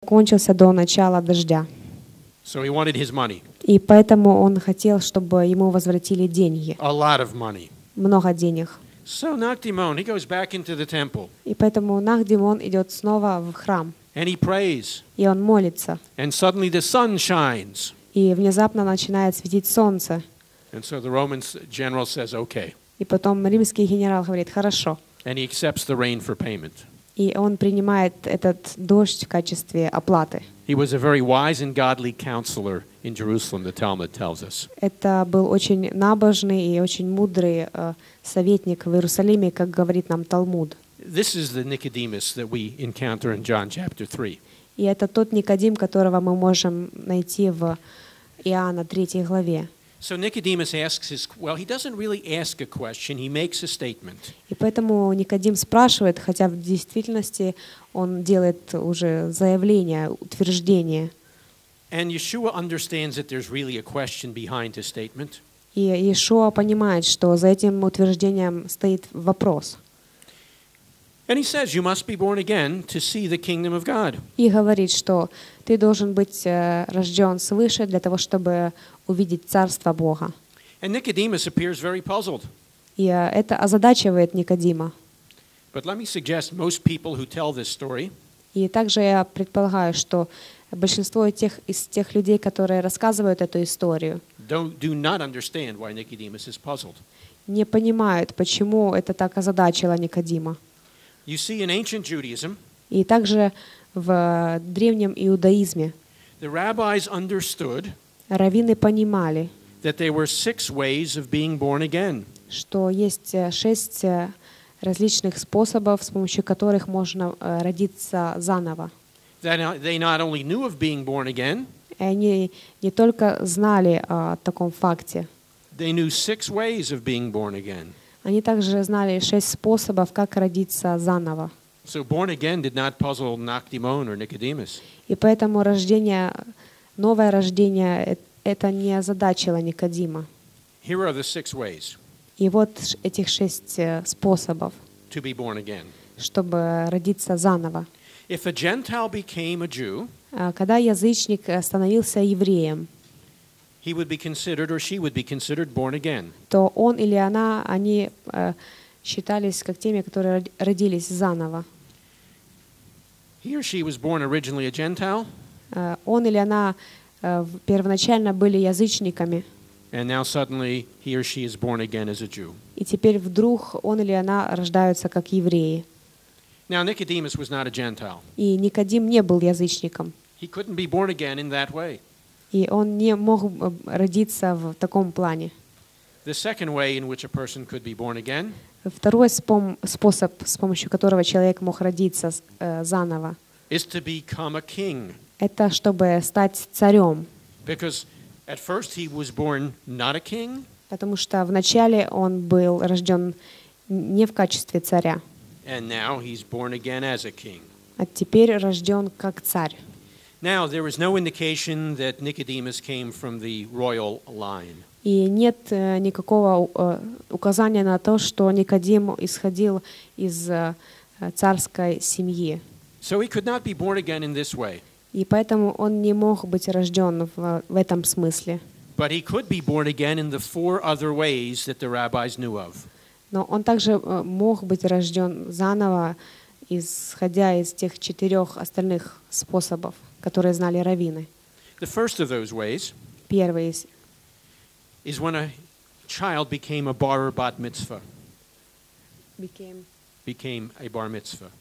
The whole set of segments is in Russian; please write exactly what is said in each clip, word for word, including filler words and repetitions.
закончился до начала дождя. So he wanted his money. И поэтому он хотел, чтобы ему возвратили деньги. A lot of money. Много денег. So Nakdimon, he goes back into the temple. И поэтому Нахдимон идет снова в храм. And he prays. И он молится. And suddenly the sun shines. И внезапно начинает светить солнце. And so the Roman general says, okay. И потом римский генерал говорит: хорошо. And he accepts the rain for payment. И он принимает этот дождь в качестве оплаты. He was a very wise and godly counselor in Jerusalem, the Talmud tells us. Это был очень набожный и очень мудрый э, советник в Иерусалиме, как говорит нам Талмуд. This is the Nicodemus that we encounter in John chapter three. И это тот Никодим, которого мы можем найти в Иоанна третьей главе. So Nicodemus asks his, well, he doesn't really ask a question, he makes a statement. И поэтому Никодим спрашивает, хотя в действительности он делает уже заявление, утверждение. And Yeshua understands that there's really a question behind his statement. И Иешуа понимает, что за этим утверждением стоит вопрос. And he says, you must be born again to see the kingdom of God. И говорит, что ты должен быть рожден свыше для того, чтобы увидеть Царство Бога. And Nicodemus appears very puzzled. И это озадачивает Никодима. But let me suggest most people who tell this story И также я предполагаю, что большинство тех, из тех людей, которые рассказывают эту историю, don't, do not understand why Nicodemus is puzzled. не понимают, почему это так озадачило Никодима. You see, in ancient Judaism, И также в древнем иудаизме the rabbis understood раввины понимали, that there were six ways of being born again. что есть шесть различных способов, с помощью которых можно родиться заново. That they not only knew of being born again, И они не только знали о таком факте, they knew six ways of being born again. они также знали шесть способов, как родиться заново. So born again did not puzzle Nakdimon or Nicodemus. И поэтому рождение, новое рождение, это не озадачило Никодима. Here are the six ways И вот этих шесть способов, to be born again. чтобы родиться заново. If a Gentile became a Jew, Когда язычник становился евреем, he would be considered or she would be considered born again. то он или она, они считались как теми, которые родились заново. He or she was born originally a Gentile, Он или она первоначально были язычниками, and now suddenly he or she is born again as a Jew. и теперь вдруг он или она рождаются как евреи. Now Nicodemus was not a Gentile. И Никодим не был язычником, He couldn't be born again in that way. и он не мог родиться в таком плане. The second way in which a person could be born again Второй спом- способ, с помощью которого человек мог родиться э, заново, is to become a king. это чтобы стать царем. Because at first he was born not a king, Потому что вначале он был рожден не в качестве царя, and now he's born again as a king. а теперь рожден как царь. Now there is no indication that Nicodemus came from the royal line. И нет э, никакого э, указания на то, что Никодим исходил из э, царской семьи. So he could not be born again in this way. И поэтому он не мог быть рожден в, в этом смысле. But he could be born again in the four other ways that the rabbis knew of. Но он также э, мог быть рожден заново, исходя из тех четырех остальных способов, которые знали раввины. The first of those ways Первый из is when a child became a bar or bat mitzvah, became, became a bar mitzvah.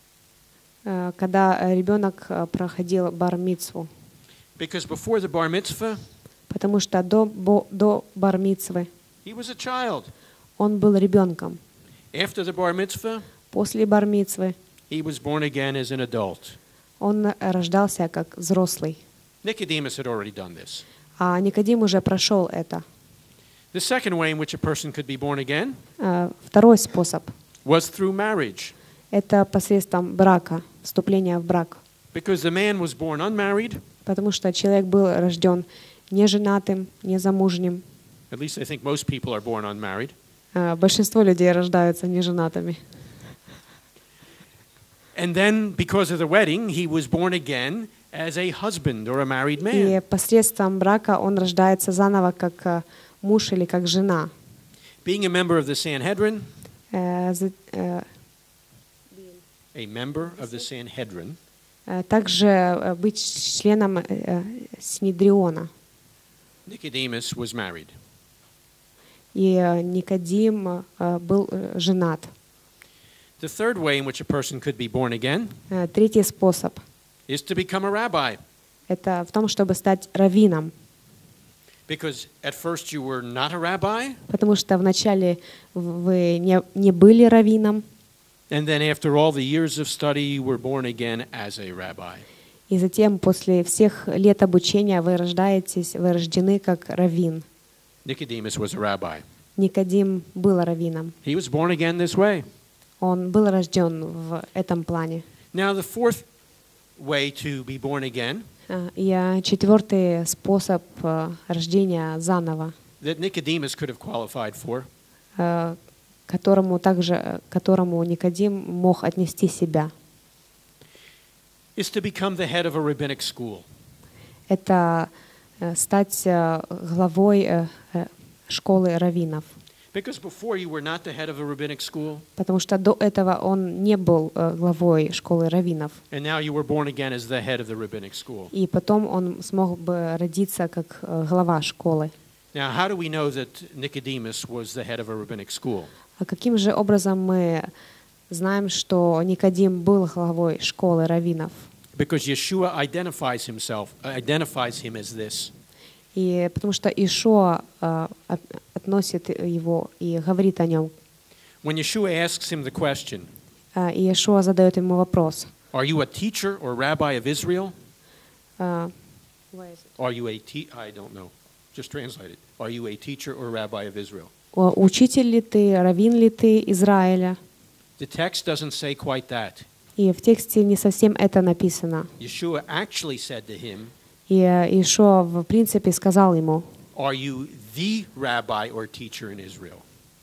э, когда ребенок э, проходил бар-мицву. Because before the bar mitzvah, Потому что до, бо, до бар-мицвы he was a child. он был ребенком. After the bar mitzvah, После бар-мицвы he was born again as an adult. он рождался как взрослый. Nicodemus had already done this. А Никодим уже прошел это. The second way in which a person could be born again Э, Второй способ was through marriage. – это посредством брака, вступления в брак. Because the man was born unmarried, Потому что человек был рожден неженатым, незамужним. at least I think most people are born unmarried. Э, Большинство людей рождаются неженатыми. And then because of the wedding, he was born again as a husband or a married И man. посредством брака он рождается заново как э, муж или как жена. Being a member of the Sanhedrin, Э, за- э, a member of the Sanhedrin, э, Также э, быть членом э, э, Синедриона. Nicodemus was married. И э, Никодим э, был э, женат. The third way in which a person could be born again Э, Третий способ is to become a rabbi. — это в том, чтобы стать раввином. Because at first you were not a rabbi, Потому что вначале вы не, не были раввином, and then after all the years of study, you were born again as a rabbi. и затем после всех лет обучения вы рождаетесь, вы рождены как раввин. Nicodemus was a rabbi. Никодим был раввином. He was born again this way. Он был рожден в этом плане. Now, the fourth way to be born again А, И а, четвертый способ а, рождения заново, that Nicodemus could have qualified for а, которому также а, которому Никодим мог отнести себя, is to become the head of a rabbinic school. это а, стать а, главой а, а, школы раввинов. Because before you were not the head of a rabbinic school, Потому что до этого он не был э, главой школы раввинов. and now you were born again as the head of the rabbinic school. И потом он смог бы родиться как э, глава школы. Now, how do we know that Nicodemus was the head of a rabbinic school? А каким же образом мы знаем, что Никодим был главой школы раввинов? Because Yeshua identifies himself, identifies him as this. И потому что Ишуа э, от- относит его и говорит о нем. When Yeshua asks him the question, Э, И Ишуа задает ему вопрос. "Are you a teacher or rabbi of Israel?" Э, Are you a te- I don't know. Just translate it. Are you a teacher or rabbi of Israel? «О, Учитель ли ты, раввин ли ты Израиля?» The text doesn't say quite that. И в тексте не совсем это написано. Yeshua actually said to him, И Ишуа, в принципе, сказал ему, "Are you the rabbi or teacher in Israel?"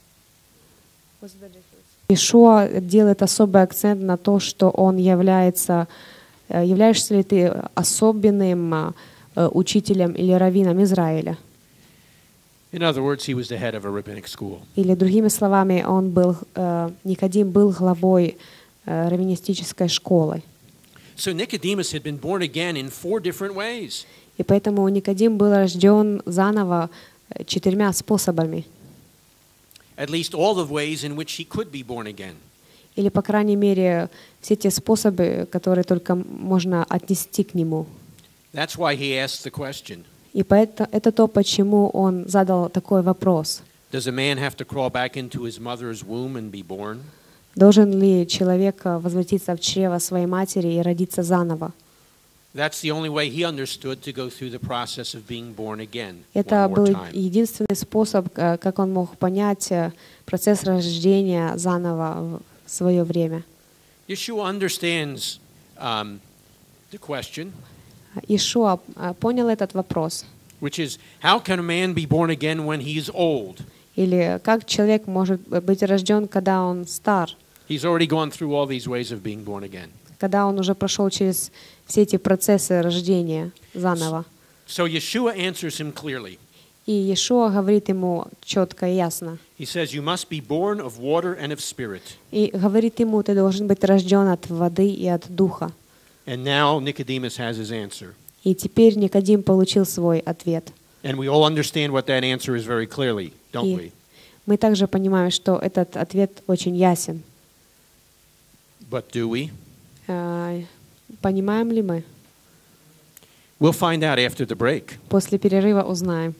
Ишуа делает особый акцент на то, что он является, э, являешься ли ты особенным э, учителем или раввином Израиля. In other words, he was the head of a rabbinic school. Или другими словами, он был, э, Никодим был главой э, раввинистической школы. So Nicodemus had been born again in four different ways. И поэтому Никодим был рожден заново э, четырьмя способами. At least all the ways in which he could be born again. Или, по крайней мере, все те способы, которые только можно отнести к нему. That's why he asked the question, И поэтому это то, почему он задал такой вопрос. does a man have to crawl back into his mother's womb and be born? Должен ли человек возвратиться в чрево своей матери и родиться заново? That's the only way he understood to go through the process of being born again Это one more был time. единственный способ, э, как он мог понять э, процесс рождения заново в свое время. Yeshua understands um, the question, Ишуа э, понял этот вопрос. which is, how can a man be born again when he's old? Или как человек может быть рожден, когда он стар, He's already gone through all these ways of being born again. когда он уже прошел через все эти процессы рождения заново. So Yeshua answers him clearly. И Иешуа говорит ему четко и ясно. He says, you must be born of water and of spirit. И говорит ему, ты должен быть рожден от воды и от духа. And now Nicodemus has his answer. И теперь Никодим получил свой ответ. And we all understand what that answer is very clearly, don't И we? мы также понимаем, что этот ответ очень ясен. But do we? А, Понимаем ли мы? We'll find out after the break. После перерыва узнаем.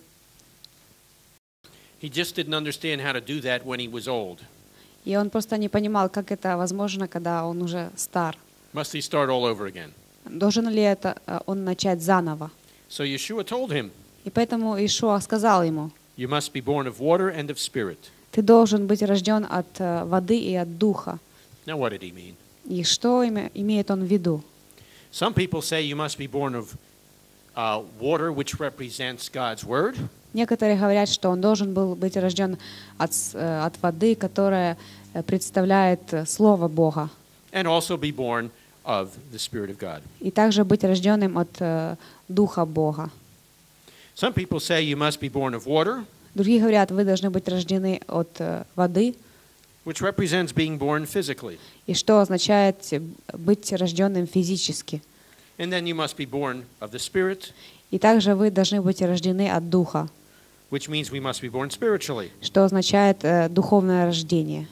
He just didn't understand how to do that when he was old. И он просто не понимал, как это возможно, когда он уже стар. Must he start all over again? Должен ли это а, он начать заново? So Yeshua told him, И поэтому Иешуа сказал ему, you must be born of water and of spirit. ты должен быть рожден от э, воды и от духа. Now what did he mean? И что име- имеет он в виду? Some people say you must be born of uh, water, which represents God's word, Некоторые говорят, что он должен был быть рожден от, с- э, от воды, которая э, представляет э, Слово Бога, and also be born of the Spirit of God. И также быть рожденным от э, Духа Бога. Some people say you must be born of water, Другие говорят, вы должны быть рождены от э, воды, which represents being born physically. и что означает быть рожденным физически. And then you must be born of the Spirit, И также вы должны быть рождены от Духа, which means we must be born spiritually. что означает э, духовное рождение.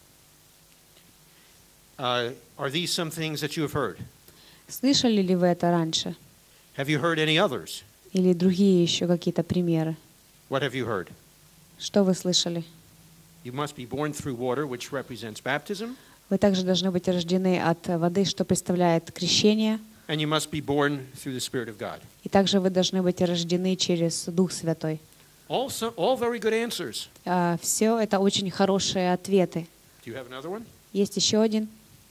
Uh, are these some things that you have heard? Слышали ли вы это раньше? Have you heard any others? Или другие еще какие-то примеры? What have you heard? Что вы слышали? You must be born through water, which represents baptism, Вы также должны быть рождены от воды, что представляет крещение. and you must be born through the Spirit of God. И также вы должны быть рождены через Дух Святой. All, so, all very good answers. Все это очень хорошие ответы. Do you have another one? Есть еще один.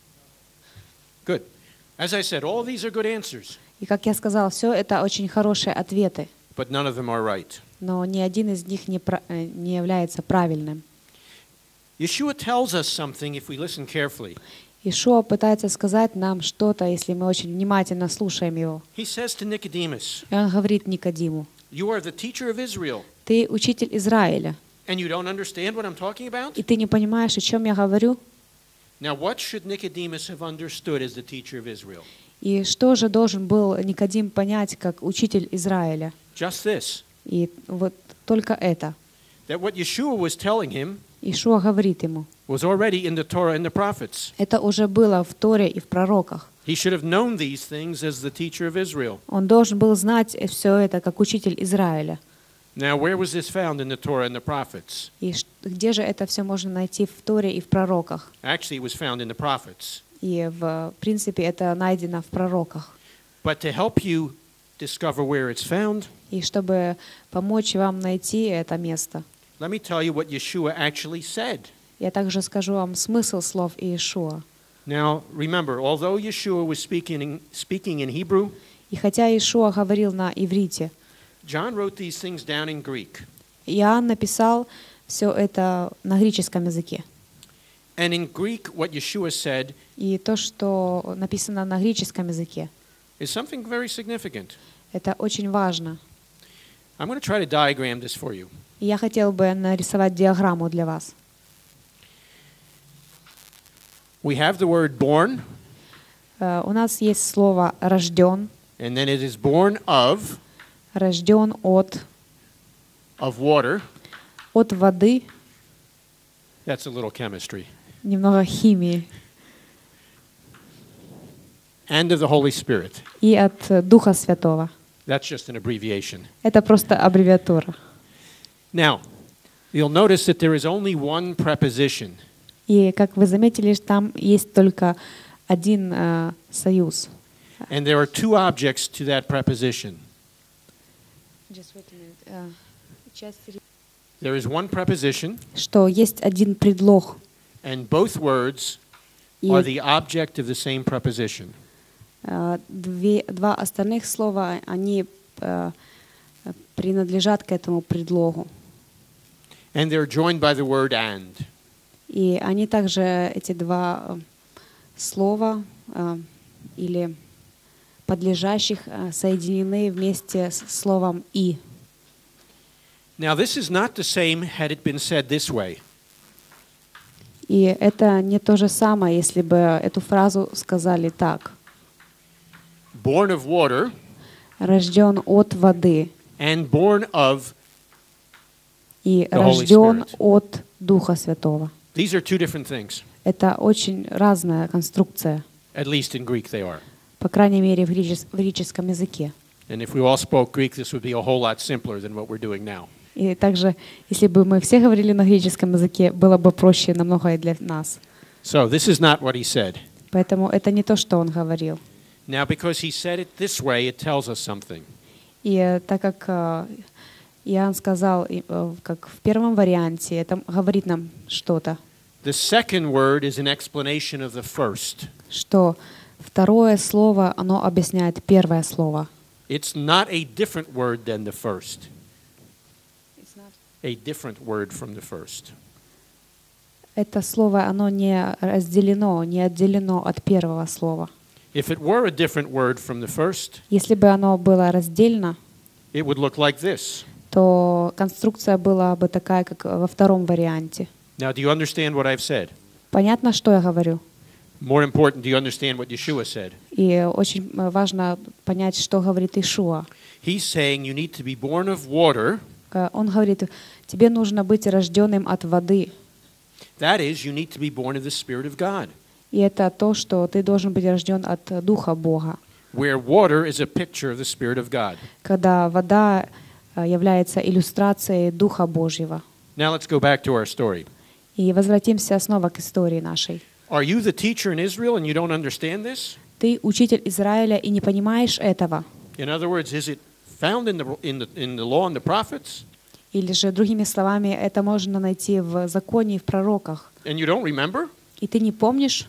Good. As I said, all these are good answers, И, как я сказал, все это очень хорошие ответы. but none of them are right. Но ни один из них не, пра- э, не является правильным. Yeshua tells us something if we listen carefully. Ишуа пытается сказать нам что-то, если мы очень внимательно слушаем его. He says to Nicodemus, И он говорит Никодиму: you are the teacher of Israel, ты учитель Израиля, and you don't understand what I'm talking about? и ты не понимаешь, о чем я говорю? Now, what should Nicodemus have understood as the teacher of Israel? И что же должен был Никодим понять как учитель Израиля? Just this, И вот только это. that what Yeshua was telling him Ишуа говорит ему. was already in the Torah and the prophets. Это уже было в Торе и в пророках. He should have known these things as the teacher of Israel. Он должен был знать все это как учитель Израиля. Now, where was this found in the Torah and the prophets? И ш- где же это все можно найти в Торе и в пророках? Actually, it was found in the prophets. И в принципе это найдено в пророках. But to help you discover where it's found, И чтобы помочь вам найти это место, let me tell you what Yeshua actually said. я также скажу вам смысл слов Иешуа. Now, remember, although Yeshua was speaking in, speaking in Hebrew, И хотя Иешуа говорил на иврите, John wrote these things down in Greek. Иоанн написал все это на греческом языке. And in Greek, what Yeshua said И то, что написано на греческом языке, is something very significant. это очень важно. I'm going to try to diagram this for you. И я хотел бы нарисовать диаграмму для вас. We have the word born, Э, У нас есть слово «рожден», and then it is born of, «рожден от», of water. от воды, That's a little chemistry. немного химии, And of the Holy Spirit. и от э, Духа Святого. That's just an abbreviation. Это просто аббревиатура. Now, you'll notice that there is only one preposition. И, как вы заметили, там есть только один э, союз. And there are two objects to that preposition. There is one preposition, Что есть один предлог, and both words и are the object of the same preposition. э, две, два остальных слова, они э, принадлежат к этому предлогу. And they're joined by the word and. И они также, эти два э, слова э, или подлежащих, э, соединены вместе с словом «и». Now, this is not the same had it been said this way. И это не то же самое, если бы эту фразу сказали так. Born of water «Рожден от воды» and born of, и The Holy «рожден Spirit». от Духа Святого». these are two different things. Это очень разная конструкция, At least in Greek they are. по крайней мере в гречес- в греческом языке. And if we all spoke Greek, this would be a whole lot simpler than what we're doing now. И также, если бы мы все говорили на греческом языке, было бы проще намного и для нас. So this is not what he said. Поэтому это не то, что он говорил. Now, because he said it this way, it tells us something. И э, так как э, Иоанн сказал, и, э, как в первом варианте, это говорит нам что-то, The second word is an explanation of the first. что второе слово, оно объясняет первое слово. It's not a different word than the first. A different word from the first. Это слово, оно не разделено, не отделено от первого слова. If it were a different word from the first, Если бы оно было раздельно, it would look like this. то конструкция была бы такая, как во втором варианте. Now, do you understand what I've said? Понятно, что я говорю? More important, do you understand what Yeshua said? И очень важно понять, что говорит Ишуа. He's saying you need to be born of water. Э, Он говорит, тебе нужно быть рожденным от воды. That is, you need to be born of the Spirit of God, И это то, что ты должен быть рожден от Духа Бога. where water is a picture of the Spirit of God. Когда вода э, является иллюстрацией Духа Божьего. Now let's go back to our story. И возвратимся снова к истории нашей. Are you the teacher in Israel and you don't understand this? Ты учитель Израиля и не понимаешь этого? In other words, is it found in the, in the, in the law and the prophets? Или же, другими словами, это можно найти в законе и в пророках. And you don't remember? И ты не помнишь?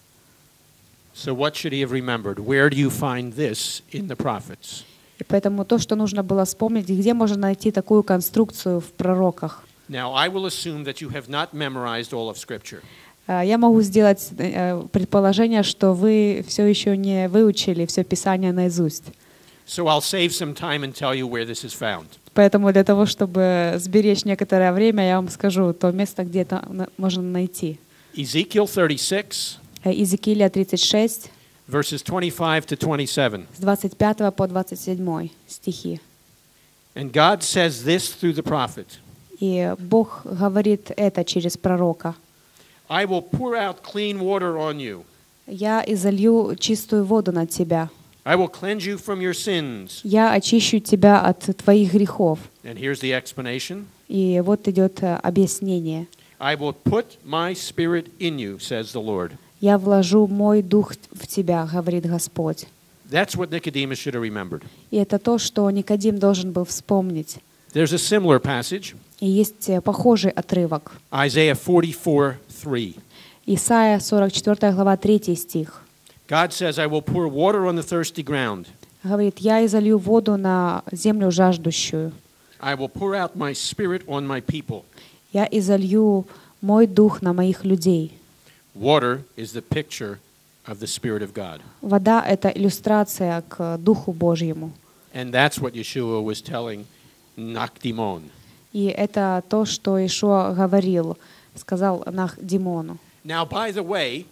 So what should he have remembered? Where do you find this in the prophets? И поэтому то, что нужно было вспомнить, где можно найти такую конструкцию в пророках. Now, I will assume that you have not memorized all of Scripture. Э, Я могу сделать э, предположение, что вы все еще не выучили все Писание наизусть. So I'll save some time and tell you where this is found. Поэтому для того, чтобы сберечь некоторое время, я вам скажу то место, где это на- можно найти. Ezekiel thirty-six, Э, Иезекииля тридцать шесть, verses twenty-five to twenty-seven. с двадцать пятого по двадцать седьмой стихи. And God says this through the prophet. И Бог говорит это через пророка. I will pour out clean water on you. «Я изолью чистую воду над тебя. I will cleanse you from your sins. Я очищу тебя от твоих грехов». And here's the explanation. И вот идет э, объяснение. I will put my spirit in you, says the Lord. «Я вложу мой дух в тебя», говорит Господь. That's what Nicodemus should have remembered. И это то, что Никодим должен был вспомнить. There's a similar passage, И есть э, похожий отрывок. Isaiah forty-four three. Исайя сорок четвёртая глава, третий стих. God says, I will pour water on the thirsty ground. Говорит, «Я изолью воду на землю жаждущую. I will pour out my spirit on my people. Я изолью мой дух на моих людей». Water is the picture of the Spirit of God. Вода — это иллюстрация к Духу Божьему. And that's what Yeshua was telling Nakdimon. И это то, что Ишуа говорил, сказал Нахдимону. Now, by the way,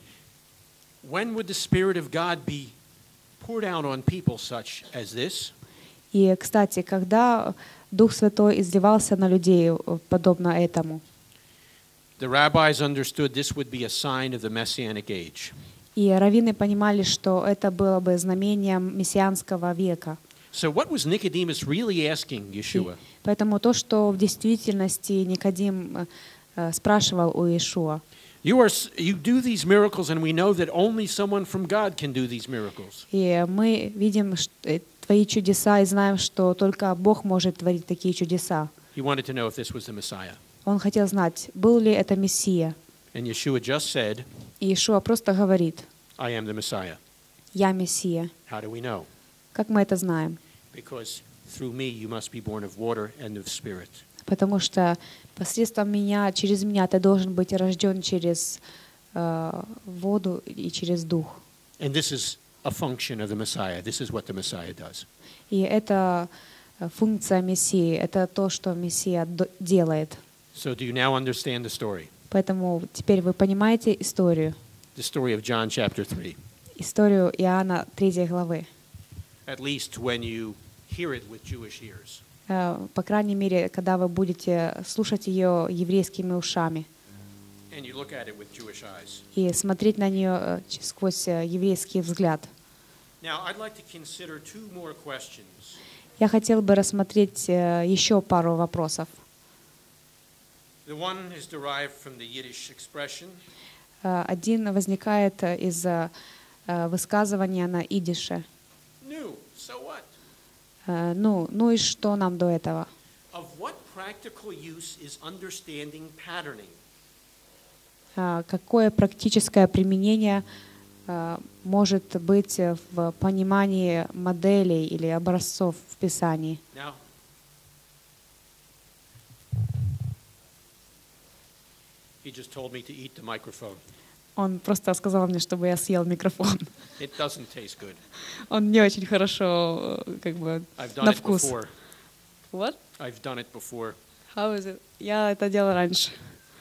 when would the Spirit of God be poured out on people such as this? И, кстати, когда Дух Святой изливался на людей, подобно этому, The rabbis understood this would be a sign of the Messianic age. и раввины понимали, что это было бы знамением мессианского века. So what was Nicodemus really asking Yeshua? Поэтому то, что в действительности Никодим э, спрашивал у Иешуа. You are you do these miracles, and we know that only someone from God can do these miracles. И мы видим ш- э, твои чудеса и знаем, что только Бог может творить такие чудеса. He wanted to know if this was the Messiah. Он хотел знать, был ли это Мессия. And Yeshua just said, И Иешуа просто говорит, I am the Messiah. «Я Мессия». How do we know? Как мы это знаем? Because through me you must be born of water and of spirit. Потому что посредством меня, через меня ты должен быть рожден через э, воду и через дух. And this is a function of the Messiah. This is what the Messiah does. И это э, функция Мессии, это то, что Мессия до- делает. So do you now understand the story? Поэтому теперь вы понимаете историю, The story of John chapter three. историю Иоанна третьей главы. At least when you hear it with Jewish ears. Э, По крайней мере, когда вы будете слушать ее еврейскими ушами And you look at it with Jewish eyes. и смотреть на нее э, ч- сквозь э, еврейский взгляд. Now, I'd like to consider two more questions. Я хотел бы рассмотреть э, еще пару вопросов. The one is derived from the Yiddish expression, Э, Один возникает э, из э, э, высказывания на идише. new, so what? Э, Ну, ну и что нам до этого? Of what practical use is understanding patterning? Э, Какое практическое применение э, может быть э, в понимании моделей или образцов в Писании? Now, he just told me to eat the microphone. Он просто сказал мне, чтобы я съел микрофон. It doesn't taste good. Он не очень хорошо, э, как бы, I've на done it вкус. before. What? I've done it before. How is it? Я это делала раньше.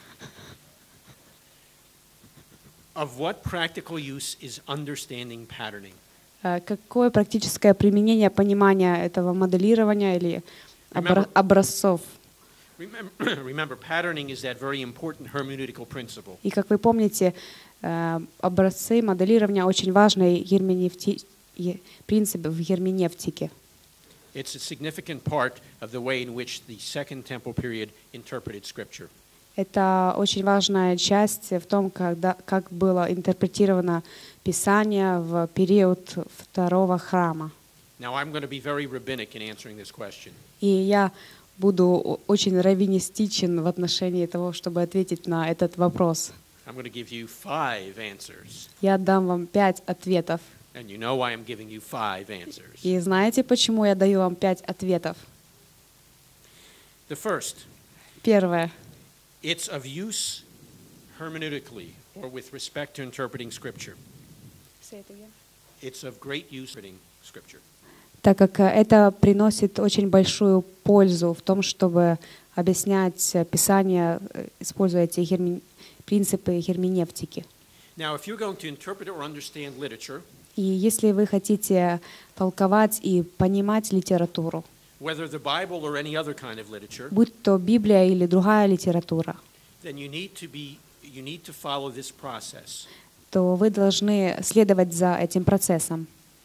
Of what practical use is understanding patterning? Э, Какое практическое применение понимания этого моделирования или обра- Remember- образцов? Remember, remember, patterning is that very important hermeneutical principle. И как вы помните, э, образцы моделирования очень важный герменевти- е- принцип в герменевтике. It's a significant part of the way in which the Second Temple period interpreted Scripture. Это очень важная часть в том, когда, как было интерпретировано Писание в период второго храма. Now, I'm going to be very rabbinic in answering this question. И я буду о- очень раввинистичен в отношении того, чтобы ответить на этот вопрос. I'm going to give you five answers. Я дам вам пять ответов. And you know why I'm giving you five answers. И знаете, почему я даю вам пять ответов? The first, Первое. it's of use hermeneutically or with respect to interpreting Scripture. It's of great use in interpreting Scripture. Так как э, это приносит очень большую пользу в том, чтобы объяснять э, Писание, э, используя эти герме- принципы герменевтики. Now, if you're going to interpret or understand literature, И если вы хотите толковать и понимать литературу, whether the Bible or any other kind of literature, будь то Библия или другая литература, then you need to be you need to follow this process. то вы должны следовать за этим процессом.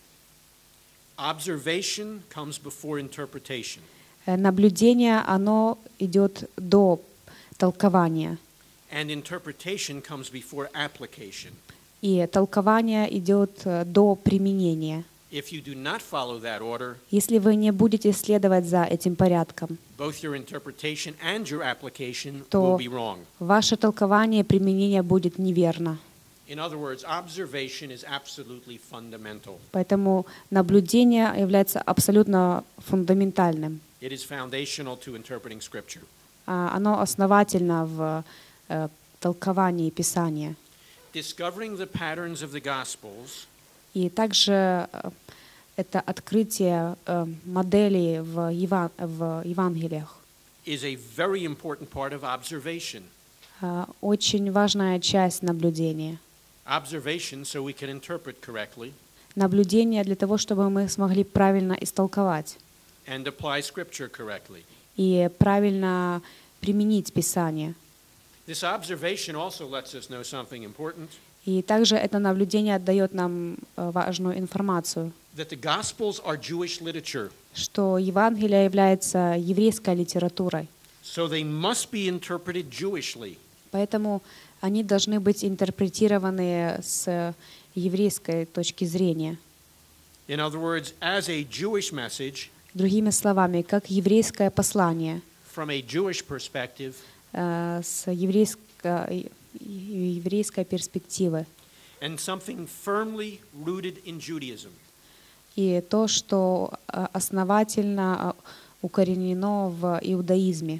Observation comes before interpretation. Э, Наблюдение, оно идет до толкования, And interpretation comes before application. и толкование идет э, до применения. If you do not follow that order, Если вы не будете следовать за этим порядком, both your interpretation and your application То- will be wrong. ваше толкование и применение будет неверно. In other words, observation is absolutely fundamental. Поэтому наблюдение является абсолютно фундаментальным. It is foundational to interpreting Scripture. А, Оно основательно в э, толковании Писания. Discovering the patterns of the Gospels И также э, это открытие э, моделей в, Eva- в Евангелиях. is a very important part of observation. Э, Очень важная часть наблюдения. Observation so we can interpret correctly Наблюдение для того, чтобы мы смогли правильно истолковать and apply Scripture correctly. и правильно применить Писание. This observation also lets us know something important, И также это наблюдение отдает нам э, важную информацию, that the Gospels are Jewish literature, что Евангелие является еврейской литературой. so they must be interpreted Jewishly. Поэтому они должны быть интерпретированы с еврейской точки зрения. In other words, as a Jewish message, Другими словами, как еврейское послание from a Jewish perspective, э, с еврейской, еврейской перспективы. and something firmly rooted in Judaism. И то, что э, основательно э, укоренено в иудаизме.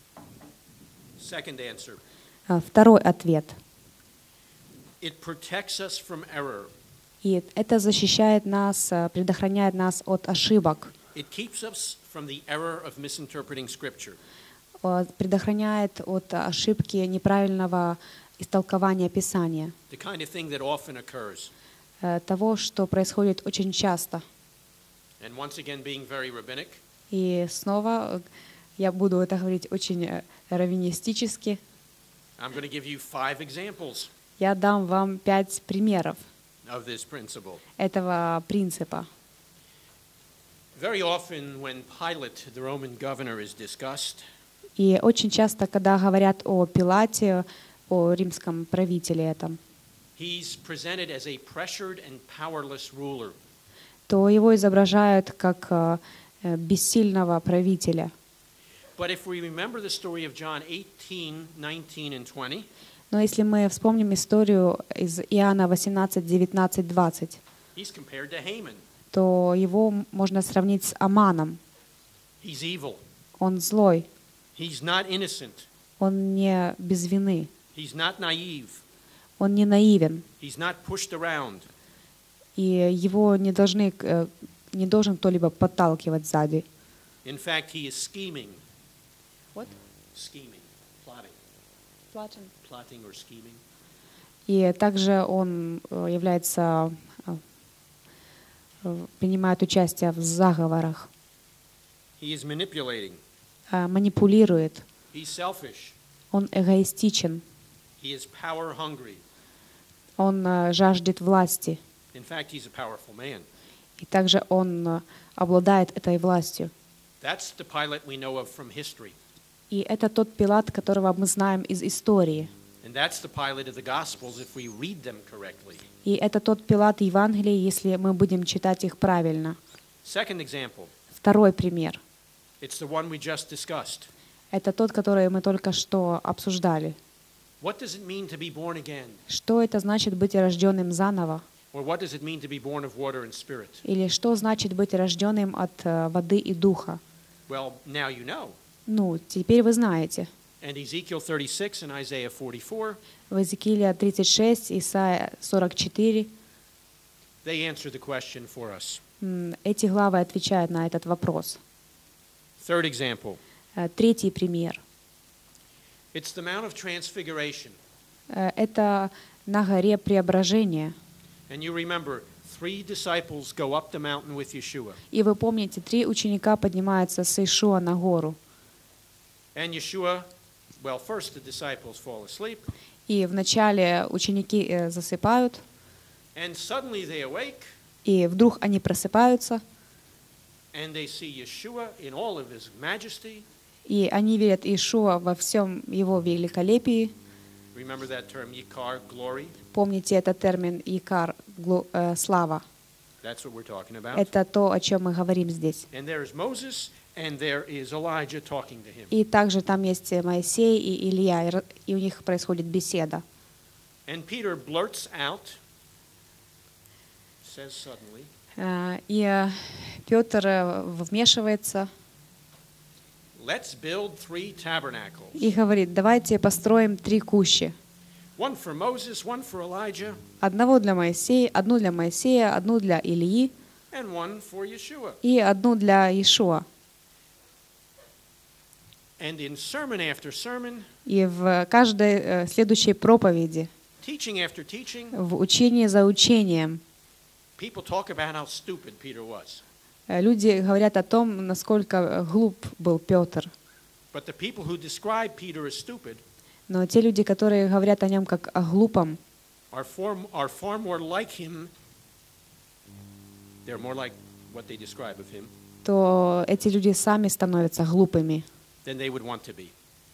Second answer, Э, Второй ответ. it protects us from error. И это защищает нас, э, предохраняет нас от ошибок, It keeps us from the error of misinterpreting Scripture. э, предохраняет от ошибки неправильного истолкования Писания, The kind of thing that often occurs. э, того, что происходит очень часто. And once again, being very rabbinic, И снова э, я буду это говорить очень э, раввинистически. I'm going to give you five examples Я дам вам пять примеров of this principle. этого принципа. Very often, when Pilate, the Roman governor, is discussed, И очень часто, когда говорят о Пилате, о римском правителе этом, he's presented as a pressured and powerless ruler. то его изображают как э, э, бессильного правителя. But if we remember the story of John eighteen, nineteen, and twenty, Но если мы вспомним историю из Иоанна восемнадцать, девятнадцать, двадцать, he's compared to Haman. то его можно сравнить с Аманом. He's evil. Он злой, He's not innocent. он не без вины, He's not naive. Он не наивен, He's not pushed around. и его не должны, э, не должен кто-либо подталкивать сзади. In fact, he is scheming. What? Scheming. Plotting. Plotting or scheming. И также он э, является, э, э, принимает участие в заговорах, He is manipulating. э, манипулирует. He's selfish. Он эгоистичен, He is power hungry. он э, жаждет власти. In fact, he's a powerful man. И также он э, обладает этой властью. That's the Pilate we know of from history. И это тот Пилат, которого мы знаем из истории. And that's the Pilate of the Gospels if we read them correctly. И это тот Пилат Евангелия, если мы будем читать их правильно. Second example. Второй пример. It's the one we just discussed. Это тот, который мы только что обсуждали. What does it mean to be born again? Что это значит быть рожденным заново? Or what does it mean to be born of water and spirit? Или что значит быть рожденным от э, воды и духа? Well, now you know. Ну, теперь вы знаете. And Ezekiel thirty-six and Isaiah forty-four, В Иезекииле тридцать шесть, Исайя сорок четыре, they answer the question for us. м, эти главы отвечают на этот вопрос. Third example. Э, Третий пример. It's the Mount of Transfiguration. Э, Это на горе Преображения. And you remember, three disciples go up the mountain with Yeshua. И вы помните, три ученика поднимаются с Иешуа на гору. And Yeshua, well, first the disciples fall asleep, И вначале ученики э, засыпают, and suddenly they awake, и вдруг они просыпаются, and they see Yeshua in all of his majesty. и они видят Иешуа во всем его великолепии. Remember that term, Yikar, glory? Помните этот термин «икар», глу- э, «слава». That's what we're talking about. Это то, о чем мы говорим здесь. And there is Moses, and there is Elijah talking to him. И также там есть Моисей и Илья, и р- и у них происходит беседа. And Peter blurts out, says suddenly, Э, И э, Петр э, вмешивается let's build three tabernacles. и говорит: давайте построим три кущи. One for Moses, one for Elijah, Одного для Моисея, одну для Моисея, одну для Ильи and one for Yeshua. и одну для Иешуа. And in sermon after sermon, И в каждой э, следующей проповеди, teaching after teaching, в учении за учением, people talk about how stupid Peter was. э, люди говорят о том, насколько глуп был Петр. But the people who describe Peter as stupid Но те люди, которые говорят о нем как о глупом, are far, are far more like him. They're more like what they describe of him то эти люди сами становятся глупыми. than they would want to be.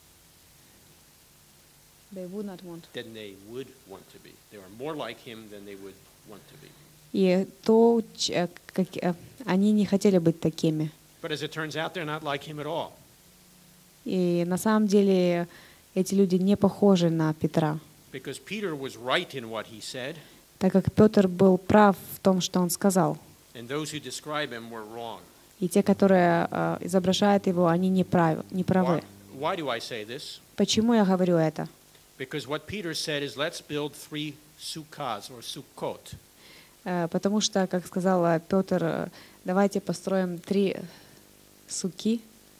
Than they would want to be. They are more like him than they would want to be. И то, ч- э, как, э, они не хотели быть такими. But as it turns out, they're not like him at all. И на самом деле эти люди не похожи на Петра, Because Peter was right in what he said, так как Петр был прав в том, что он сказал. and those who describe him were wrong. И те, которые э, изображают его, они не, прав, не Why, правы. why do I say this? Почему я говорю это? Because what Peter said is, let's build three sukkahs or sukkot. Э, Потому что, как сказал Петр, э, давайте построим три суки.